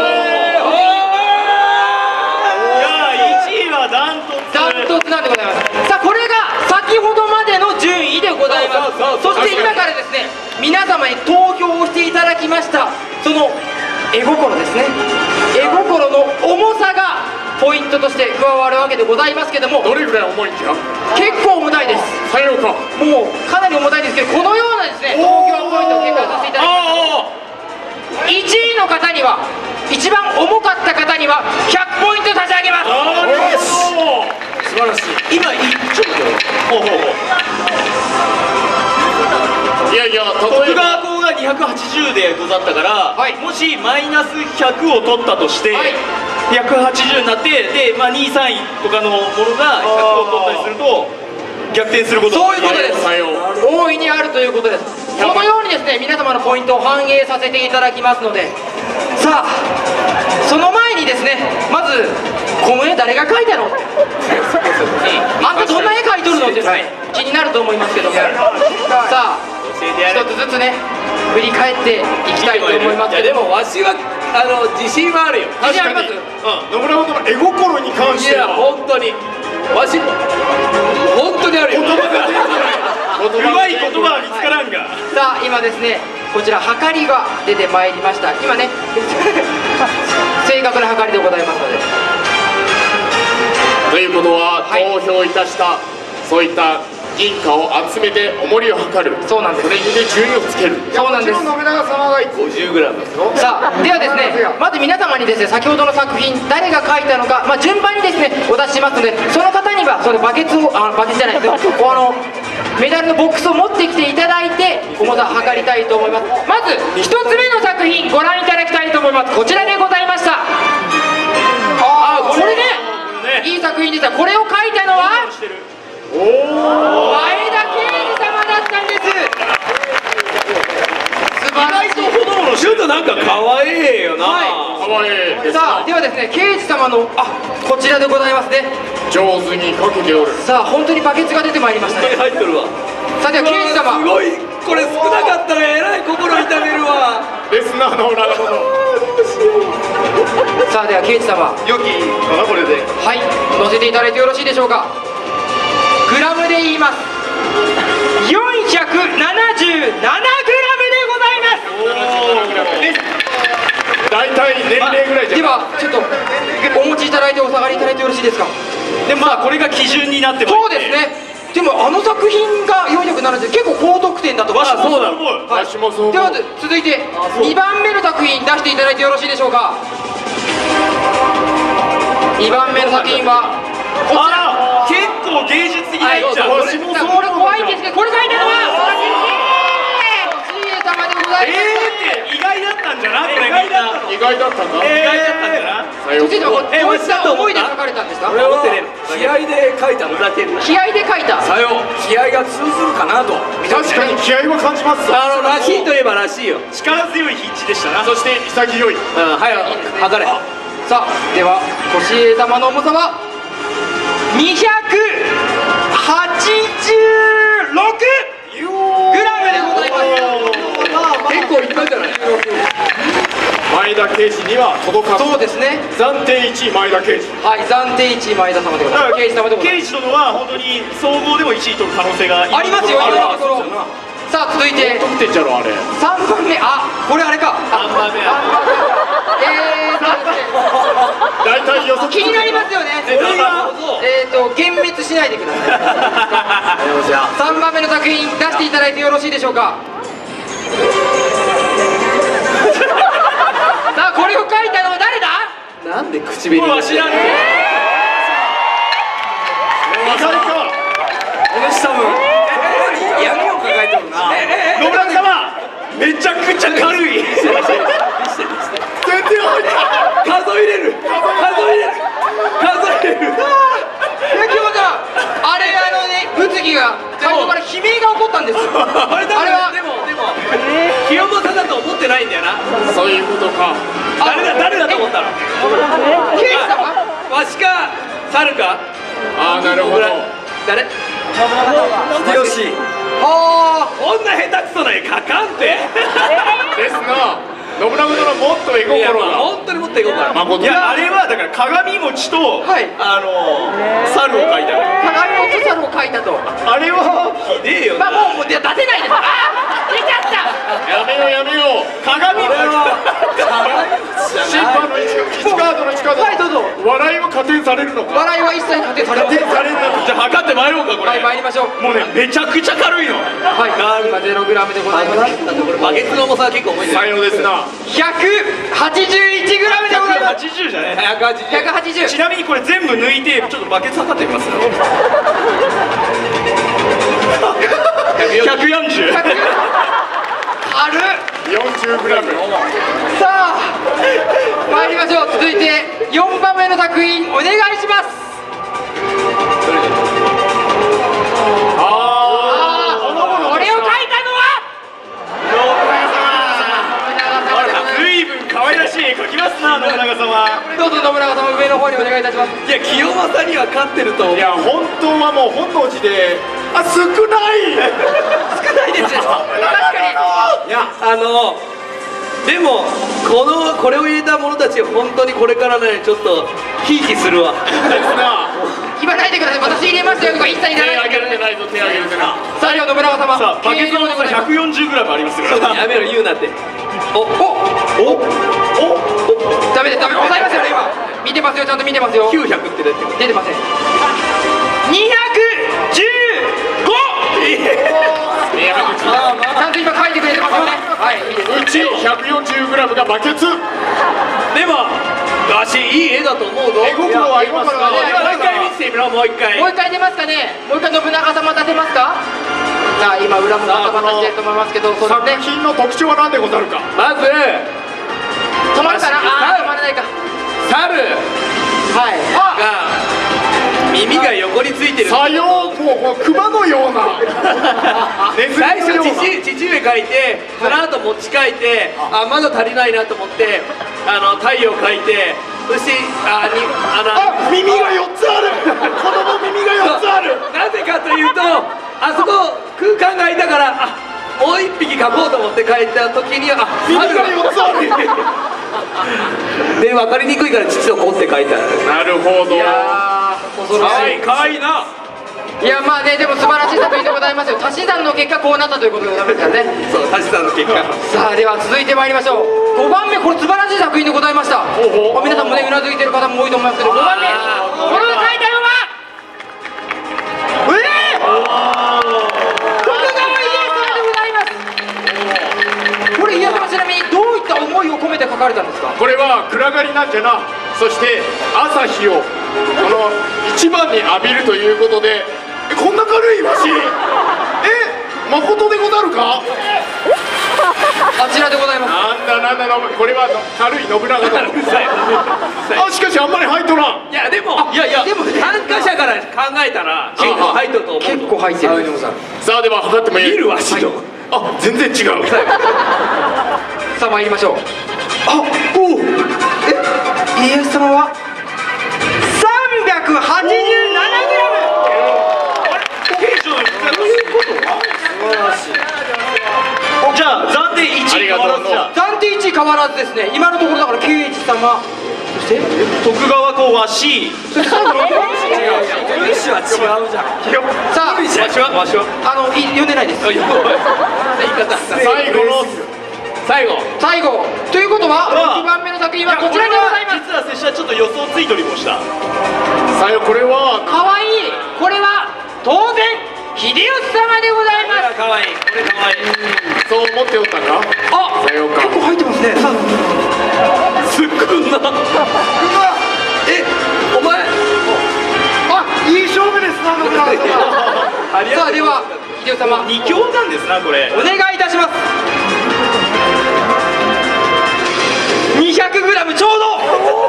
いやいちいはダントツ。 ダントツなんでございます。さあこれが先ほどまでの順位でございます。そして今からですね皆様に投票をしていただきましたその絵心ですね、絵心の重さがポイントとして加わるわけでございますけども、 どれぐらい重いんじゃ。 結構重たいです。 さようか。 もうかなり重たいですけど、このようなですね投票ポイントを結果させていただきます。いちいの方には、一番重かった方にはひゃくポイント差し上げます。 素晴らしい。今ちょっとほうほうほう。 いやいや、 徳例えば川公がにひゃくはちじゅうでござったから、 はいもしマイナスひゃくを取ったとして、 はい、 ひゃくはちじゅうになって、で、まあ、にいさんいとかのものがひゃくを取ったりすると逆転すること。 そういうことです。 さよう。 大いにあるということです。このようにですね皆様のポイントを反映させていただきますので、さあその前にですねまずこの絵誰が描いたのあんたどんな絵描いとるのってですね気になると思いますけども、さあ一つずつね振り返っていきたいと思いますけどいやでもわしはあの自信はあるよ。 自信あります。 野村本の絵心に関いやしては本当にわし本当にあるよ。 言葉が出てない。 うまい言葉は見つからんが、 さあ今ですねこちらはかりが出てまいりました。今ね正確なはかりでございますので、 ということは、 はい投票いたしたそういった銀貨を集めて重りを測る。 そうなんですそれにて順位をつける。 そうなんです。 信長様がごじゅうグラムですよ。 さあではですねまず皆様にですね先ほどの作品誰が描いたのか、まあ、順番にですねお出ししますので、その方にはそのバケツをあバケツじゃないですよあのメダルのボックスを持ってきていただいて重さを測りたいと思います。まずひとつめの作品ご覧いただきたいと思います。こちらでございました。ああこれねいい作品でした。これを描いたのは前田圭司様だったんです。素晴らしい。 ちょっとなんか可愛いよな。 かわいいですな。 さあではですね圭司様のあこちらでございますね。 上手にかけておる。 さあ本当にバケツが出てまいりました本当にね。 入ってるわ。 さあでは圭司様すごいこれ少なかったらえらい心痛めるわ。 ですな野村本。 さあでは圭司様良きかなこれで。 はい乗せていただいてよろしいでしょうか。 グラムで言いますよんひゃくななじゅうななグラムでございます。 大体年齢ぐらいじゃん。 ではちょっとお持ちいただいてお下がりいただいてよろしいですか。 でまあこれが基準になってます。 そうですね。でもあの作品がよんひゃくななじゅう結構高得点だと思います。 そうだ。 私もそう思う。 では続いてにばんめの作品出していただいてよろしいでしょうか。にばんめの作品はこちら。 結構芸術的なはい、 一茶。 これこれ怖いんですけど、これ書いたのはちえ様でございます。 えーって意外だったんじゃな。これ意外だったの。 意外だったんだ。 意外だったんじゃな。 そちらはどういった思いで書かれたんですか。 これは気合で書いたのだけ。 気合で書いた。 さよ気合が通ずるかなと。 確かに気合は感じます。 あのらしいといえばらしいよ。 力強い筆致でしたな。 そして潔い。 うん、はい、測れ。 さあではとしえ様の重さはにひゃくはちじゅうろくグラムでございます。 結構いったんじゃない。 前田圭司には届かず。 そうですね。 暫定いちい前田圭司。 はい、暫定いちい前田様でございます。圭司様でございケイジ殿は本当に総合でもいちい取る可能性がます。ありますよ、今のところ。さあ続いて得点じゃろあれ。 さんばんめ、あ、これあれか。 さんばんめはえーとですね、 大体予測。 気になりますよね。 これがえーと幻滅しないでください。さんばんめの作品出していただいてよろしいでしょうか。さあこれを書いたのは誰だ。 なんで唇わしらんね。 意外か。 お主多分闇を抱えてるな。 野村様めちゃくちゃ軽い。 全然入った。 数えれる。数えれる。数えれる。 え、清本さん、あれあのね、物議が最初から悲鳴が起こったんですよ。 あれあれはでもでも清正だと思ってないんだよな。 そういうことか。 誰だ誰だと思ったの。 ケイジ様。 わしか猿か。 ああなるほど。 誰？ 秀吉。 あこんな下手くそな絵描かんて。 ですが信長殿もっと絵いや心が。 本当に持っていこうか。 誠いやあれはだから鏡餅と、 はいあの猿を描いたの。 あ、鏡をつさるを書いたと。 あれはひでえよまな。 あもうもう出せないです。あー、出ちゃった。 やめようやめよう。 鏡餅。 審判の市川殿市川殿。 はいどうぞ。 笑いは加点されるのか。 笑いは一切加点されません。 加点されるなと。 じゃあ測って参ろうかこれ。 はい、参りましょう。 もうねめちゃくちゃ軽いの。 はい、今ゼログラムでございます。 これバケツの重さは結構重いんださよ。 ようですな。 ひゃくはちじゅういちグラムでございます。 はちじゅうじゃない。 ひゃくはちじゅう。 ひゃくはちじゅう。 ちなみにこれ全部抜いてちょっとバケツ測ってみます。ひゃくよんじゅう。 軽っ。 よんじゅうグラム。 さあ参りましょう。続いてよんばんめの作品お願いします。 ああー、これを書いたのは随分可愛らしい絵描きますな信長様。 どうぞ信長様上の方にお願いいたします。 いや清正には勝ってると思う。 いや本当はもう本能寺であ少ない。 少ないですよ。確かいやあのでもこのこれを入れた者たち本当にこれからねちょっとひいきするわ。 ですな。 に言わないでください。私入れましたよとか一切いらないでください。 ないぞ手挙げる手な。 さあでは信長様。 さあバケツの重さひゃくよんじゅうグラムありますから。 やめろ言うなって。 おおおおダメですダメです。抑えますよね今。見てますよ、ちゃんと見てますよ。 きゅうひゃくって出てる。 出てません。にひゃくじゅうご。ちゃんと今書いてくれてますよね。はい、いいです。 うちひゃくよんじゅうグラムがバケツ。 でもわしいい絵だと思うぞ。 絵心はありますか。 もう一回見せてみろもう一回。 もう一回出ますかね。もう一回信長様出せますか。さあ今裏もバタバタしてると思いますけど、そう作ですね。 品の特徴は何でござるか。 まず止まるかな。あー止まらないか。 猿はい。あが耳が横についてる。 さようもう熊のような。ネズミ最初のような。 父父上描いてその後餅描いてあまだ足りないなと思ってあの太陽描いてそしてあにあのあ耳がよっつある。子供耳がよっつある。 なぜかというとあそこ空間が空いたからあもう一匹描こうと思って描いた時にあ耳がよっつある。 で分かりにくいから父をこって描いた。 なるほど。 いやー恐ろしい。 可愛いな。 いやまあね、でも素晴らしい作品でございますよ。足し算の結果こうなったということでございますからね。 そう足し算の結果。 さあでは続いてまいりましょう。ごばんめ、これ素晴らしい作品でございました。まあ皆さんもねうなずいてる方も多いと思いますけど、ごばんめこれを書いたのはええー、徳川家康様でございます。これ家康様、ちなみにどういった思いを込めて書かれたんですか？ これは暗がりなんじゃな。そして朝日をこの一番に浴びるということで、えこんな軽いわし、え誠でござるか？ あちらでございます。 なんだなんだのこれは軽い信長だ。あしかしあんまり入っとらん。 いやでもいやいやでも参加者から考えたら結構入っとると思う。 結構入ってる。 さあでは測ってもいい？ 見るわしと。 あ全然違う。 さあ参りましょう。あおおえ家康様はさんびゃくはちじゅうななグラム。 じゃあ暫定いちい変わらずじゃ暫定いちい変わらずですね。今のところだから刑事様、そして徳川公は C。 そして最後のは違うじゃん。 さあわしはわしはあのい読んでないです。 言い方最後の最後最後ということはろくばんめの作品はこちらでございます。 実は拙者ちょっと予想ついとりもした。 さよこれはかわいい。これは当然秀吉様でございます。 かわいい、これかわいい。 そう思っておったか？ あさようか。 結構入ってますね。さあすっくんな。えお前あいい勝負ですな信長様。 さあでは秀吉様二強なんですなこれ。 お願いいたします。にひゃくグラムちょうど。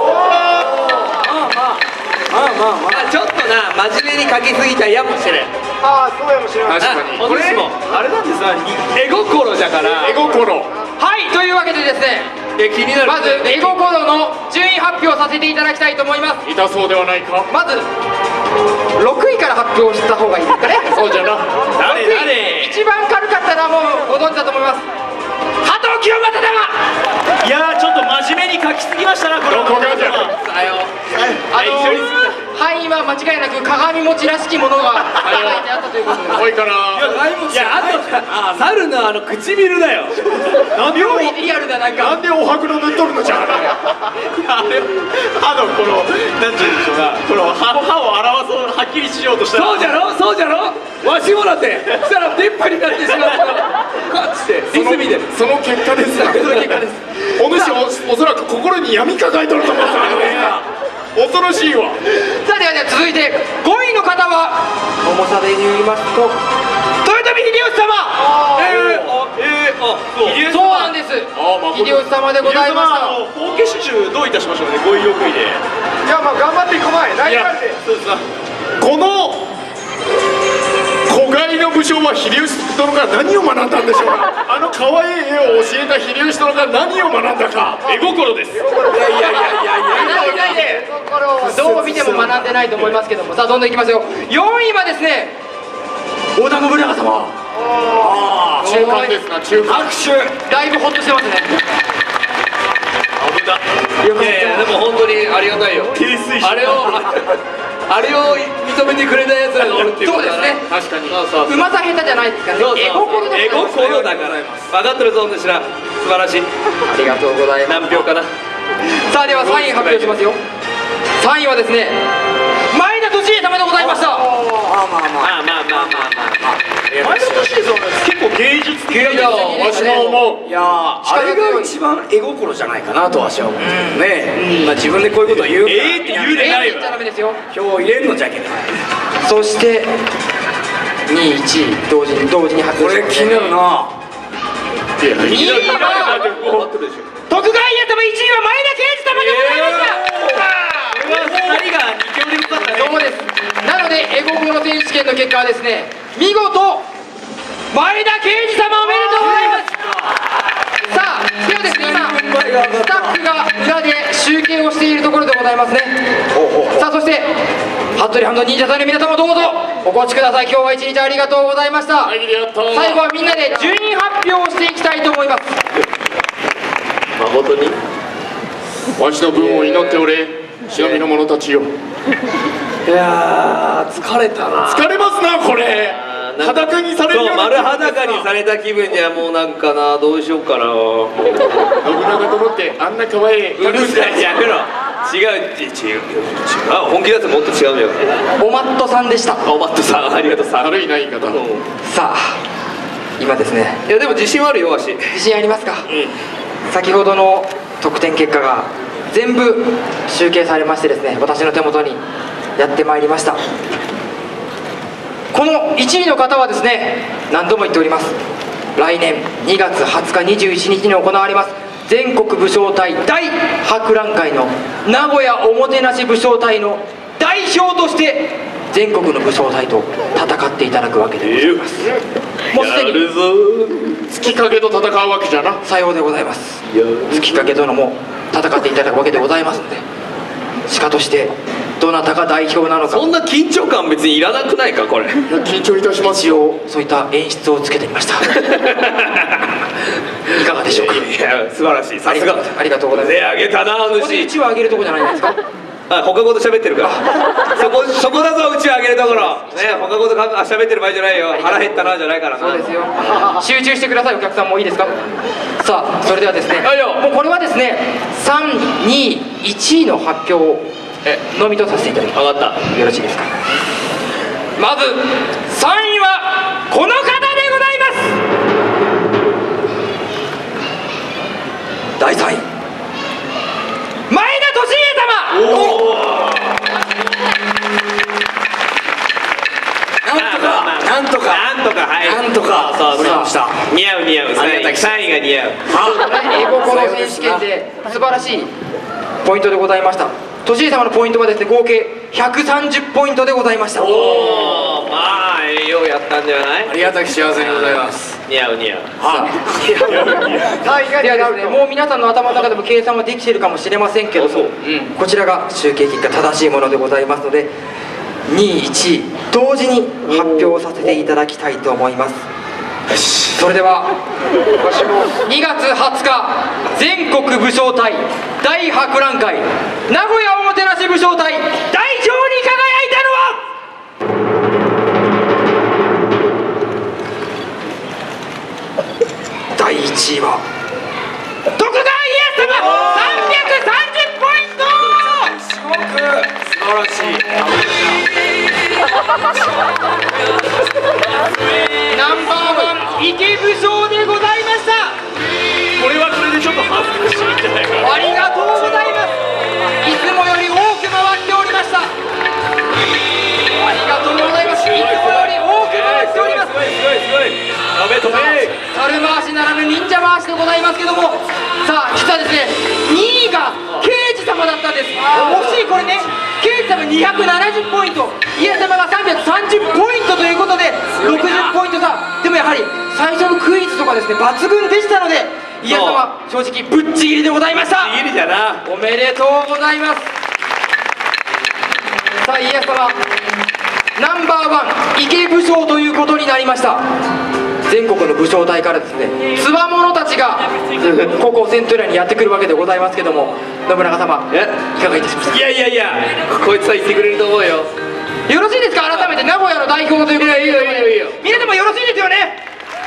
まあまあまあちょっとな真面目に書きすぎたやもしれん。 ああそうやもしれません。 確かにこれもあれなんですな。 絵心じゃから絵心。 はいというわけでですね、 え気になる。 まず絵心の順位発表させていただきたいと思います。 痛そうではないか。 まずろくいから発表した方がいいですかね。 そうじゃな。 誰誰。 一番軽かったのはもうご存知だと思います。加藤清正様。 いやーちょっと真面目に書きすぎましたなこれ。 どこがじゃ。 さよあの範囲は間違いなく鏡餅らしきものが書いてあったということで、 多いからいやあとあ猿のあの唇だよ。 妙にリアルだ。なんかなんでおはくの塗っとるのじゃ。 あれ歯のこのなんていうんでしょうか、この歯歯を表そうはっきりしようとしたら。 そうじゃろそうじゃろ。わしもだってしたら出っ歯になってしまったからこっちでリズミでその結果ですな。 その結果です。 お主 お, おそらく心に闇抱えとると思うんです恐ろしいわ。 さあではでは続いてごいの方は重さで言いますと豊臣秀吉様。 えー、あえー、あそうそうなんです。秀吉様でございました。 法華種中どういたしましょうね。ご意欲意で。 いやまあ頑張っていこまい。大丈夫で。 そうですな。 この子飼いの武将は秀吉殿から何を学んだんでしょうか。あの可愛い絵を教えた秀吉殿から何を学んだか。 絵心です。 いやいやいやいやいやいやどう見ても学んでないと思いますけども、さあどんどんいきますよ。よんいはですね織田信長様。 中間ですな中間。 拍手。だいぶホッとしてますね。 危ないやいやでも本当にありがたいよ。あれをあれを認めてくれたやつらがおるっていうことだね。 確かに。 そうそううまさ下手じゃないですからね。絵心で絵ございます。 心だから分かってるぞんでしら素晴らしい。 ありがとうございます。 何票かな。 さあではさんい発表しますよ。さんいはですね前田利家様でございました。 まあまあまあまあまあ前田利家さん結構芸術的芸術な。 的わしも思う。 いやーあれが一番絵心じゃないかなとわしは思うね。まあ自分でこういうことを言うからえーって言うでないええって言っちゃダメですよ。 票を入れるのじゃけど、 そしてにいいちい同時に同時に発こ表しますれ気になるな。 にいは徳川家様、いちいは前田慶次様でございました。 これはふたりがに強でござったね。 そうです。なので絵心選手権の結果はですね見事前田慶次様おめでとうございます。さあではですね今スタッフが裏で集計をしているところでございますね。さあそして服部半蔵忍者さんの皆様どうぞお越しください。今日は一日ありがとうございました。 はいやったー。 最後はみんなで順位発表をしていきたいと思います。 誠にわしの分を祈っておれ忍びの者たちよ。 いやー疲れたな。 疲れますなこれ。裸にされるような丸裸にされた気分にはもうなんかな、どうしようかな。 信長殿ってあんな可愛い。 うるさい、やめろ。違うって違う違う。あ、本気だってもっと違うんだよ。 おマットさんでした。 おマットさん、ありがとうさん。 悪いな言い方。 さあ今ですね、 いやでも自信はあるよわし。 自信ありますか？先ほどの得点結果が全部集計されましてですね、私の手元にやってまいりました。このいちいの方はですね、何度も言っております、来年にがつはつかにじゅういちにちに行われます全国武将隊大博覧会の名古屋おもてなし武将隊の代表として全国の武将隊と戦っていただくわけでございます。もうすでにやるぞ月影と戦うわけじゃな。 さようでございます。月影殿も戦っていただくわけでございますので、鹿としてどなたが代表なのか。 そんな緊張感別にいらなくないかこれ。 緊張いたします。 一応そういった演出をつけてみました。いかがでしょうか。 いや素晴らしい、さすが。 ありがとうございます。 手あげたなここで主。 一を上げるとこじゃないんですか。 あ、他ごと喋ってるからそこそこだぞ、うちをあげるところね。他ごとかあ喋ってる場合じゃないよ。腹減ったなじゃないからな。 そうですよ。集中してください。お客さんもいいですか。さあそれではですね、もうこれはですねさん、に、いちいの発表をのみとさせていただきます。 分かった。 よろしいですか。まずさんいはこの方でございます。だいさんい前田利家様。 なんとかなんとかなんとかはいなんとかそうそうした似合う似合う。さんいが似合う。 英語この選手権で素晴らしいポイントでございました。利家様のポイントはですね合計ひゃくさんじゅうポイントでございました。 おお、まあええようやったんじゃない。 ありがたき幸せにございます。 似合う似合う。 ではですね、もう皆さんの頭の中でも計算はできているかもしれませんけども、こちらが集計結果正しいものでございますので、にい、いちい同時に発表させていただきたいと思います。それではにがつはつか全国武将隊大博覧会名古屋おもてなし武将隊代表に輝いたのはだいいちいは徳川家康様さんびゃくさんじゅうポイント。 すごく素晴らしい。 ナンバーワン池武将でございました。 これはこれでちょっと恥ずかしいんじゃないか。 ありがとうございます。いつもより多く回っておりました。ありがとうございます。いつもより多く回っております。 すごいすごいすごい。食べとめ。 猿回しならぬ忍者回しでございますけども、さあ実はですねにいが刑事様だったんです。惜しい。これね刑事様にひゃくななじゅうポイント、家康様がさんびゃくさんじゅうポイントということでろくじゅうポイント差。でもやはり最初のクイズとかですね抜群でしたので、家康様正直ぶっちぎりでございました。 ちぎりじゃな。 おめでとうございます。さあ家康様ナンバーワン池武将ということになりました。全国の武将隊からですねつわものたちがここセントリアにやってくるわけでございますけども、信長様いかがいたしました。 いやいやいや、こいつは言ってくれると思うよ。 よろしいですか。改めて名古屋の代表ということで、 いいよいいよいいよ。 皆様よろしいですよね。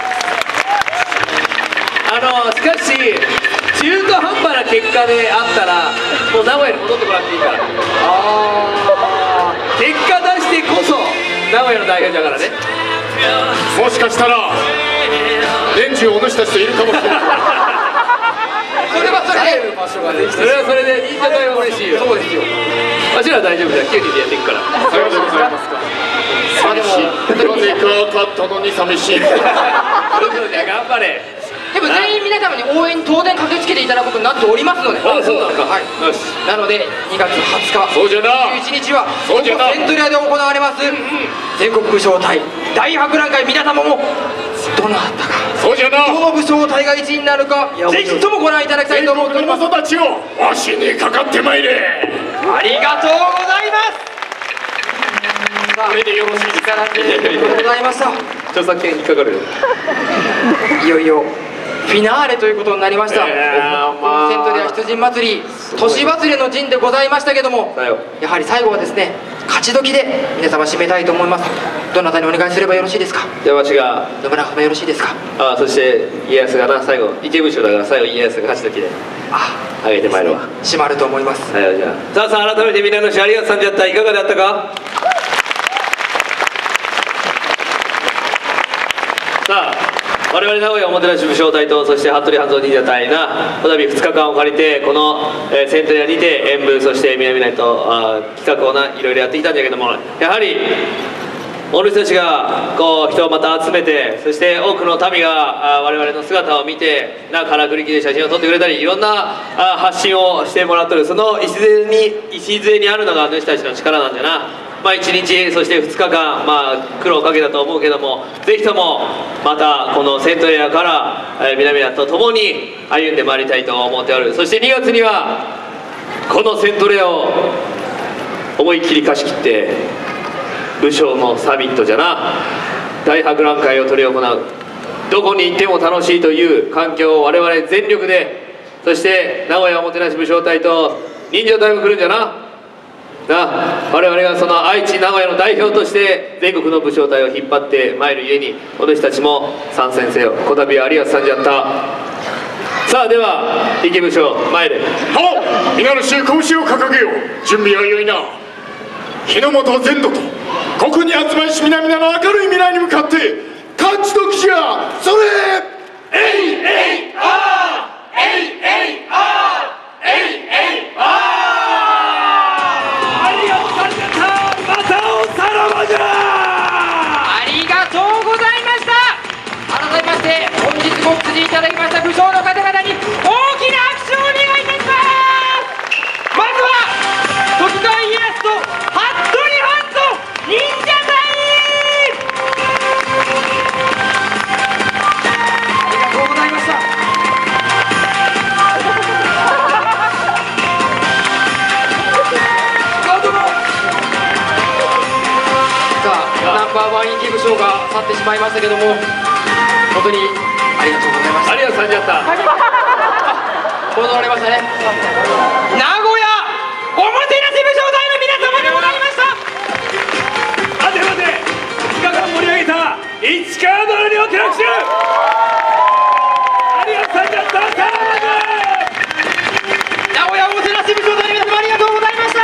あのしかし中途半端な結果であったらもう名古屋に戻ってもらっていいから。 あ結果出してこそ名古屋の代表だからね。 もしかしたら年中お主たちといるかもしれない。 それはそれで場所ができてそれはそれで忍者隊は嬉しいよ。 そうですよ。 わしらは大丈夫だ。きゅうにんでやっていくから。 さようでございますか。寂しい。なぜか勝ったのに寂しい。 そうそうじゃ頑張れ。 でも全員皆様に応援に当然駆けつけていただくことになっておりますので。 あ、そうなのか。 はい。 よし。 なのでにがつはつかそうじゃな。 じゅういちにちはそうじゃなセントリアで行われます全国武将隊大博覧会、皆様もどなたがそうじゃな。 どの武将隊がいちいになるかぜひともご覧いただきたい全と思っております。 国の者たちをわしにかかってまいれ。 ありがとうございます。さあこれでよろしいですか。 ありがとうございました。 著作権引っかかるよ。 いよいよフィナーレということになりました。セントリア出陣祭り年忘れの陣でございましたけども、 だよ。 やはり最後はですね勝ち時で皆様締めたいと思います。どなたにお願いすればよろしいですか？ じゃあわしが。 信長様よろしいですか？ ああ、そして家康がな、最後池部将だから最後家康が勝ち時でああげてまいるわ。 締まると思います。 はい、じゃあさあさあ、改めてみんなのしありがとうさんじゃった。いかがだったか？さあ、我々名古屋おもてなし武将隊と、そして服部半蔵忍者隊がこの度ふつかかんを借りてこの、えー、セントリアにて演舞、そして南内とあ企画をないろいろやってきたんだけども、やはりお主たちがこう人をまた集めて、そして多くの民があ我々の姿を見てな、からくり機で写真を撮ってくれたり、いろんなあ発信をしてもらってる、その礎に礎にあるのが主たちの力なんじゃな。まあ、いちにち、そしてふつかかん、まあ、苦労をかけたと思うけども、ぜひともまたこのセントレアから、えー、南アと共に歩んでまいりたいと思っておる。そしてにがつにはこのセントレアを思いっきり貸し切って武将のサミットじゃな、大博覧会を執り行う。どこに行っても楽しいという環境を我々全力で、そして名古屋おもてなし武将隊と忍者隊も来るんじゃな。な、我々がその愛知名古屋の代表として全国の武将隊を引っ張ってまいるゆえに、私たちも参戦せよ。こたびは有安さんじゃった。さあ、では池武将参れ。 はっ、皆の衆拳を掲げよう。準備はよいな。日の本全土とここに集まりし皆々の明るい未来に向かって勝ち時じゃ。それえいえいあーえいえいあーえいえいあー。 ありがとうございました。改めまして本日ご出陣いただきました武将の方々に大きな拍手をお願いいたします。まずは徳川家康と服部半蔵忍者隊。ありがとうございました。ナンバーワン池武将が去ってしまいましたけども、本当にありがとうございました。 有安さんじゃった。 戻られましたね。名古屋おもてなし武将隊の皆様でございました。 待て待て、ふつかかん盛り上げた市川殿にお手なし。有安さんじゃった。 名古屋おもてなし武将隊の皆様ありがとうございました。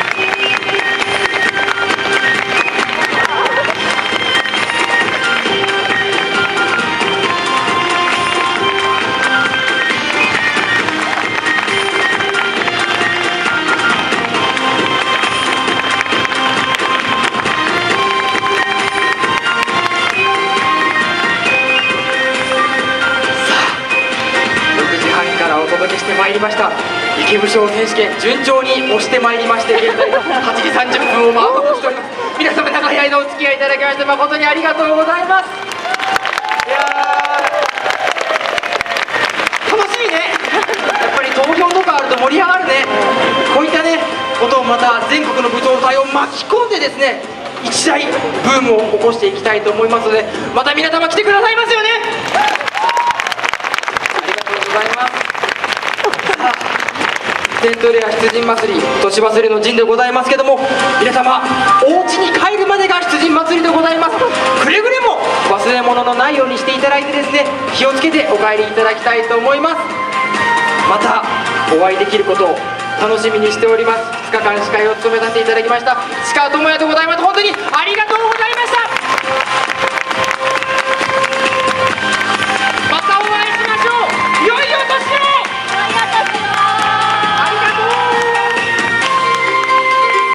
お届けしてまいりました池武将選手権、順調に押してまいりまして、現在はちじさんじゅっぷんをマークしております。皆様長い間お付き合いいただきまして誠にありがとうございます。いやー楽しいね。やっぱり投票とかあると盛り上がるね。こういったねことをまた全国の武将隊を巻き込んでですね、一大ブームを起こしていきたいと思いますので、また皆様来てくださいますよね。ありがとうございます。セントレア出陣祭り、年忘れの陣でございますけども、皆様お家に帰るまでが出陣祭りでございます。くれぐれも忘れ物のないようにしていただいてですね、気をつけてお帰りいただきたいと思います。またお会いできることを楽しみにしております。ふつかかん司会を務めさせていただきました石川智也でございます。本当にありがとうございました。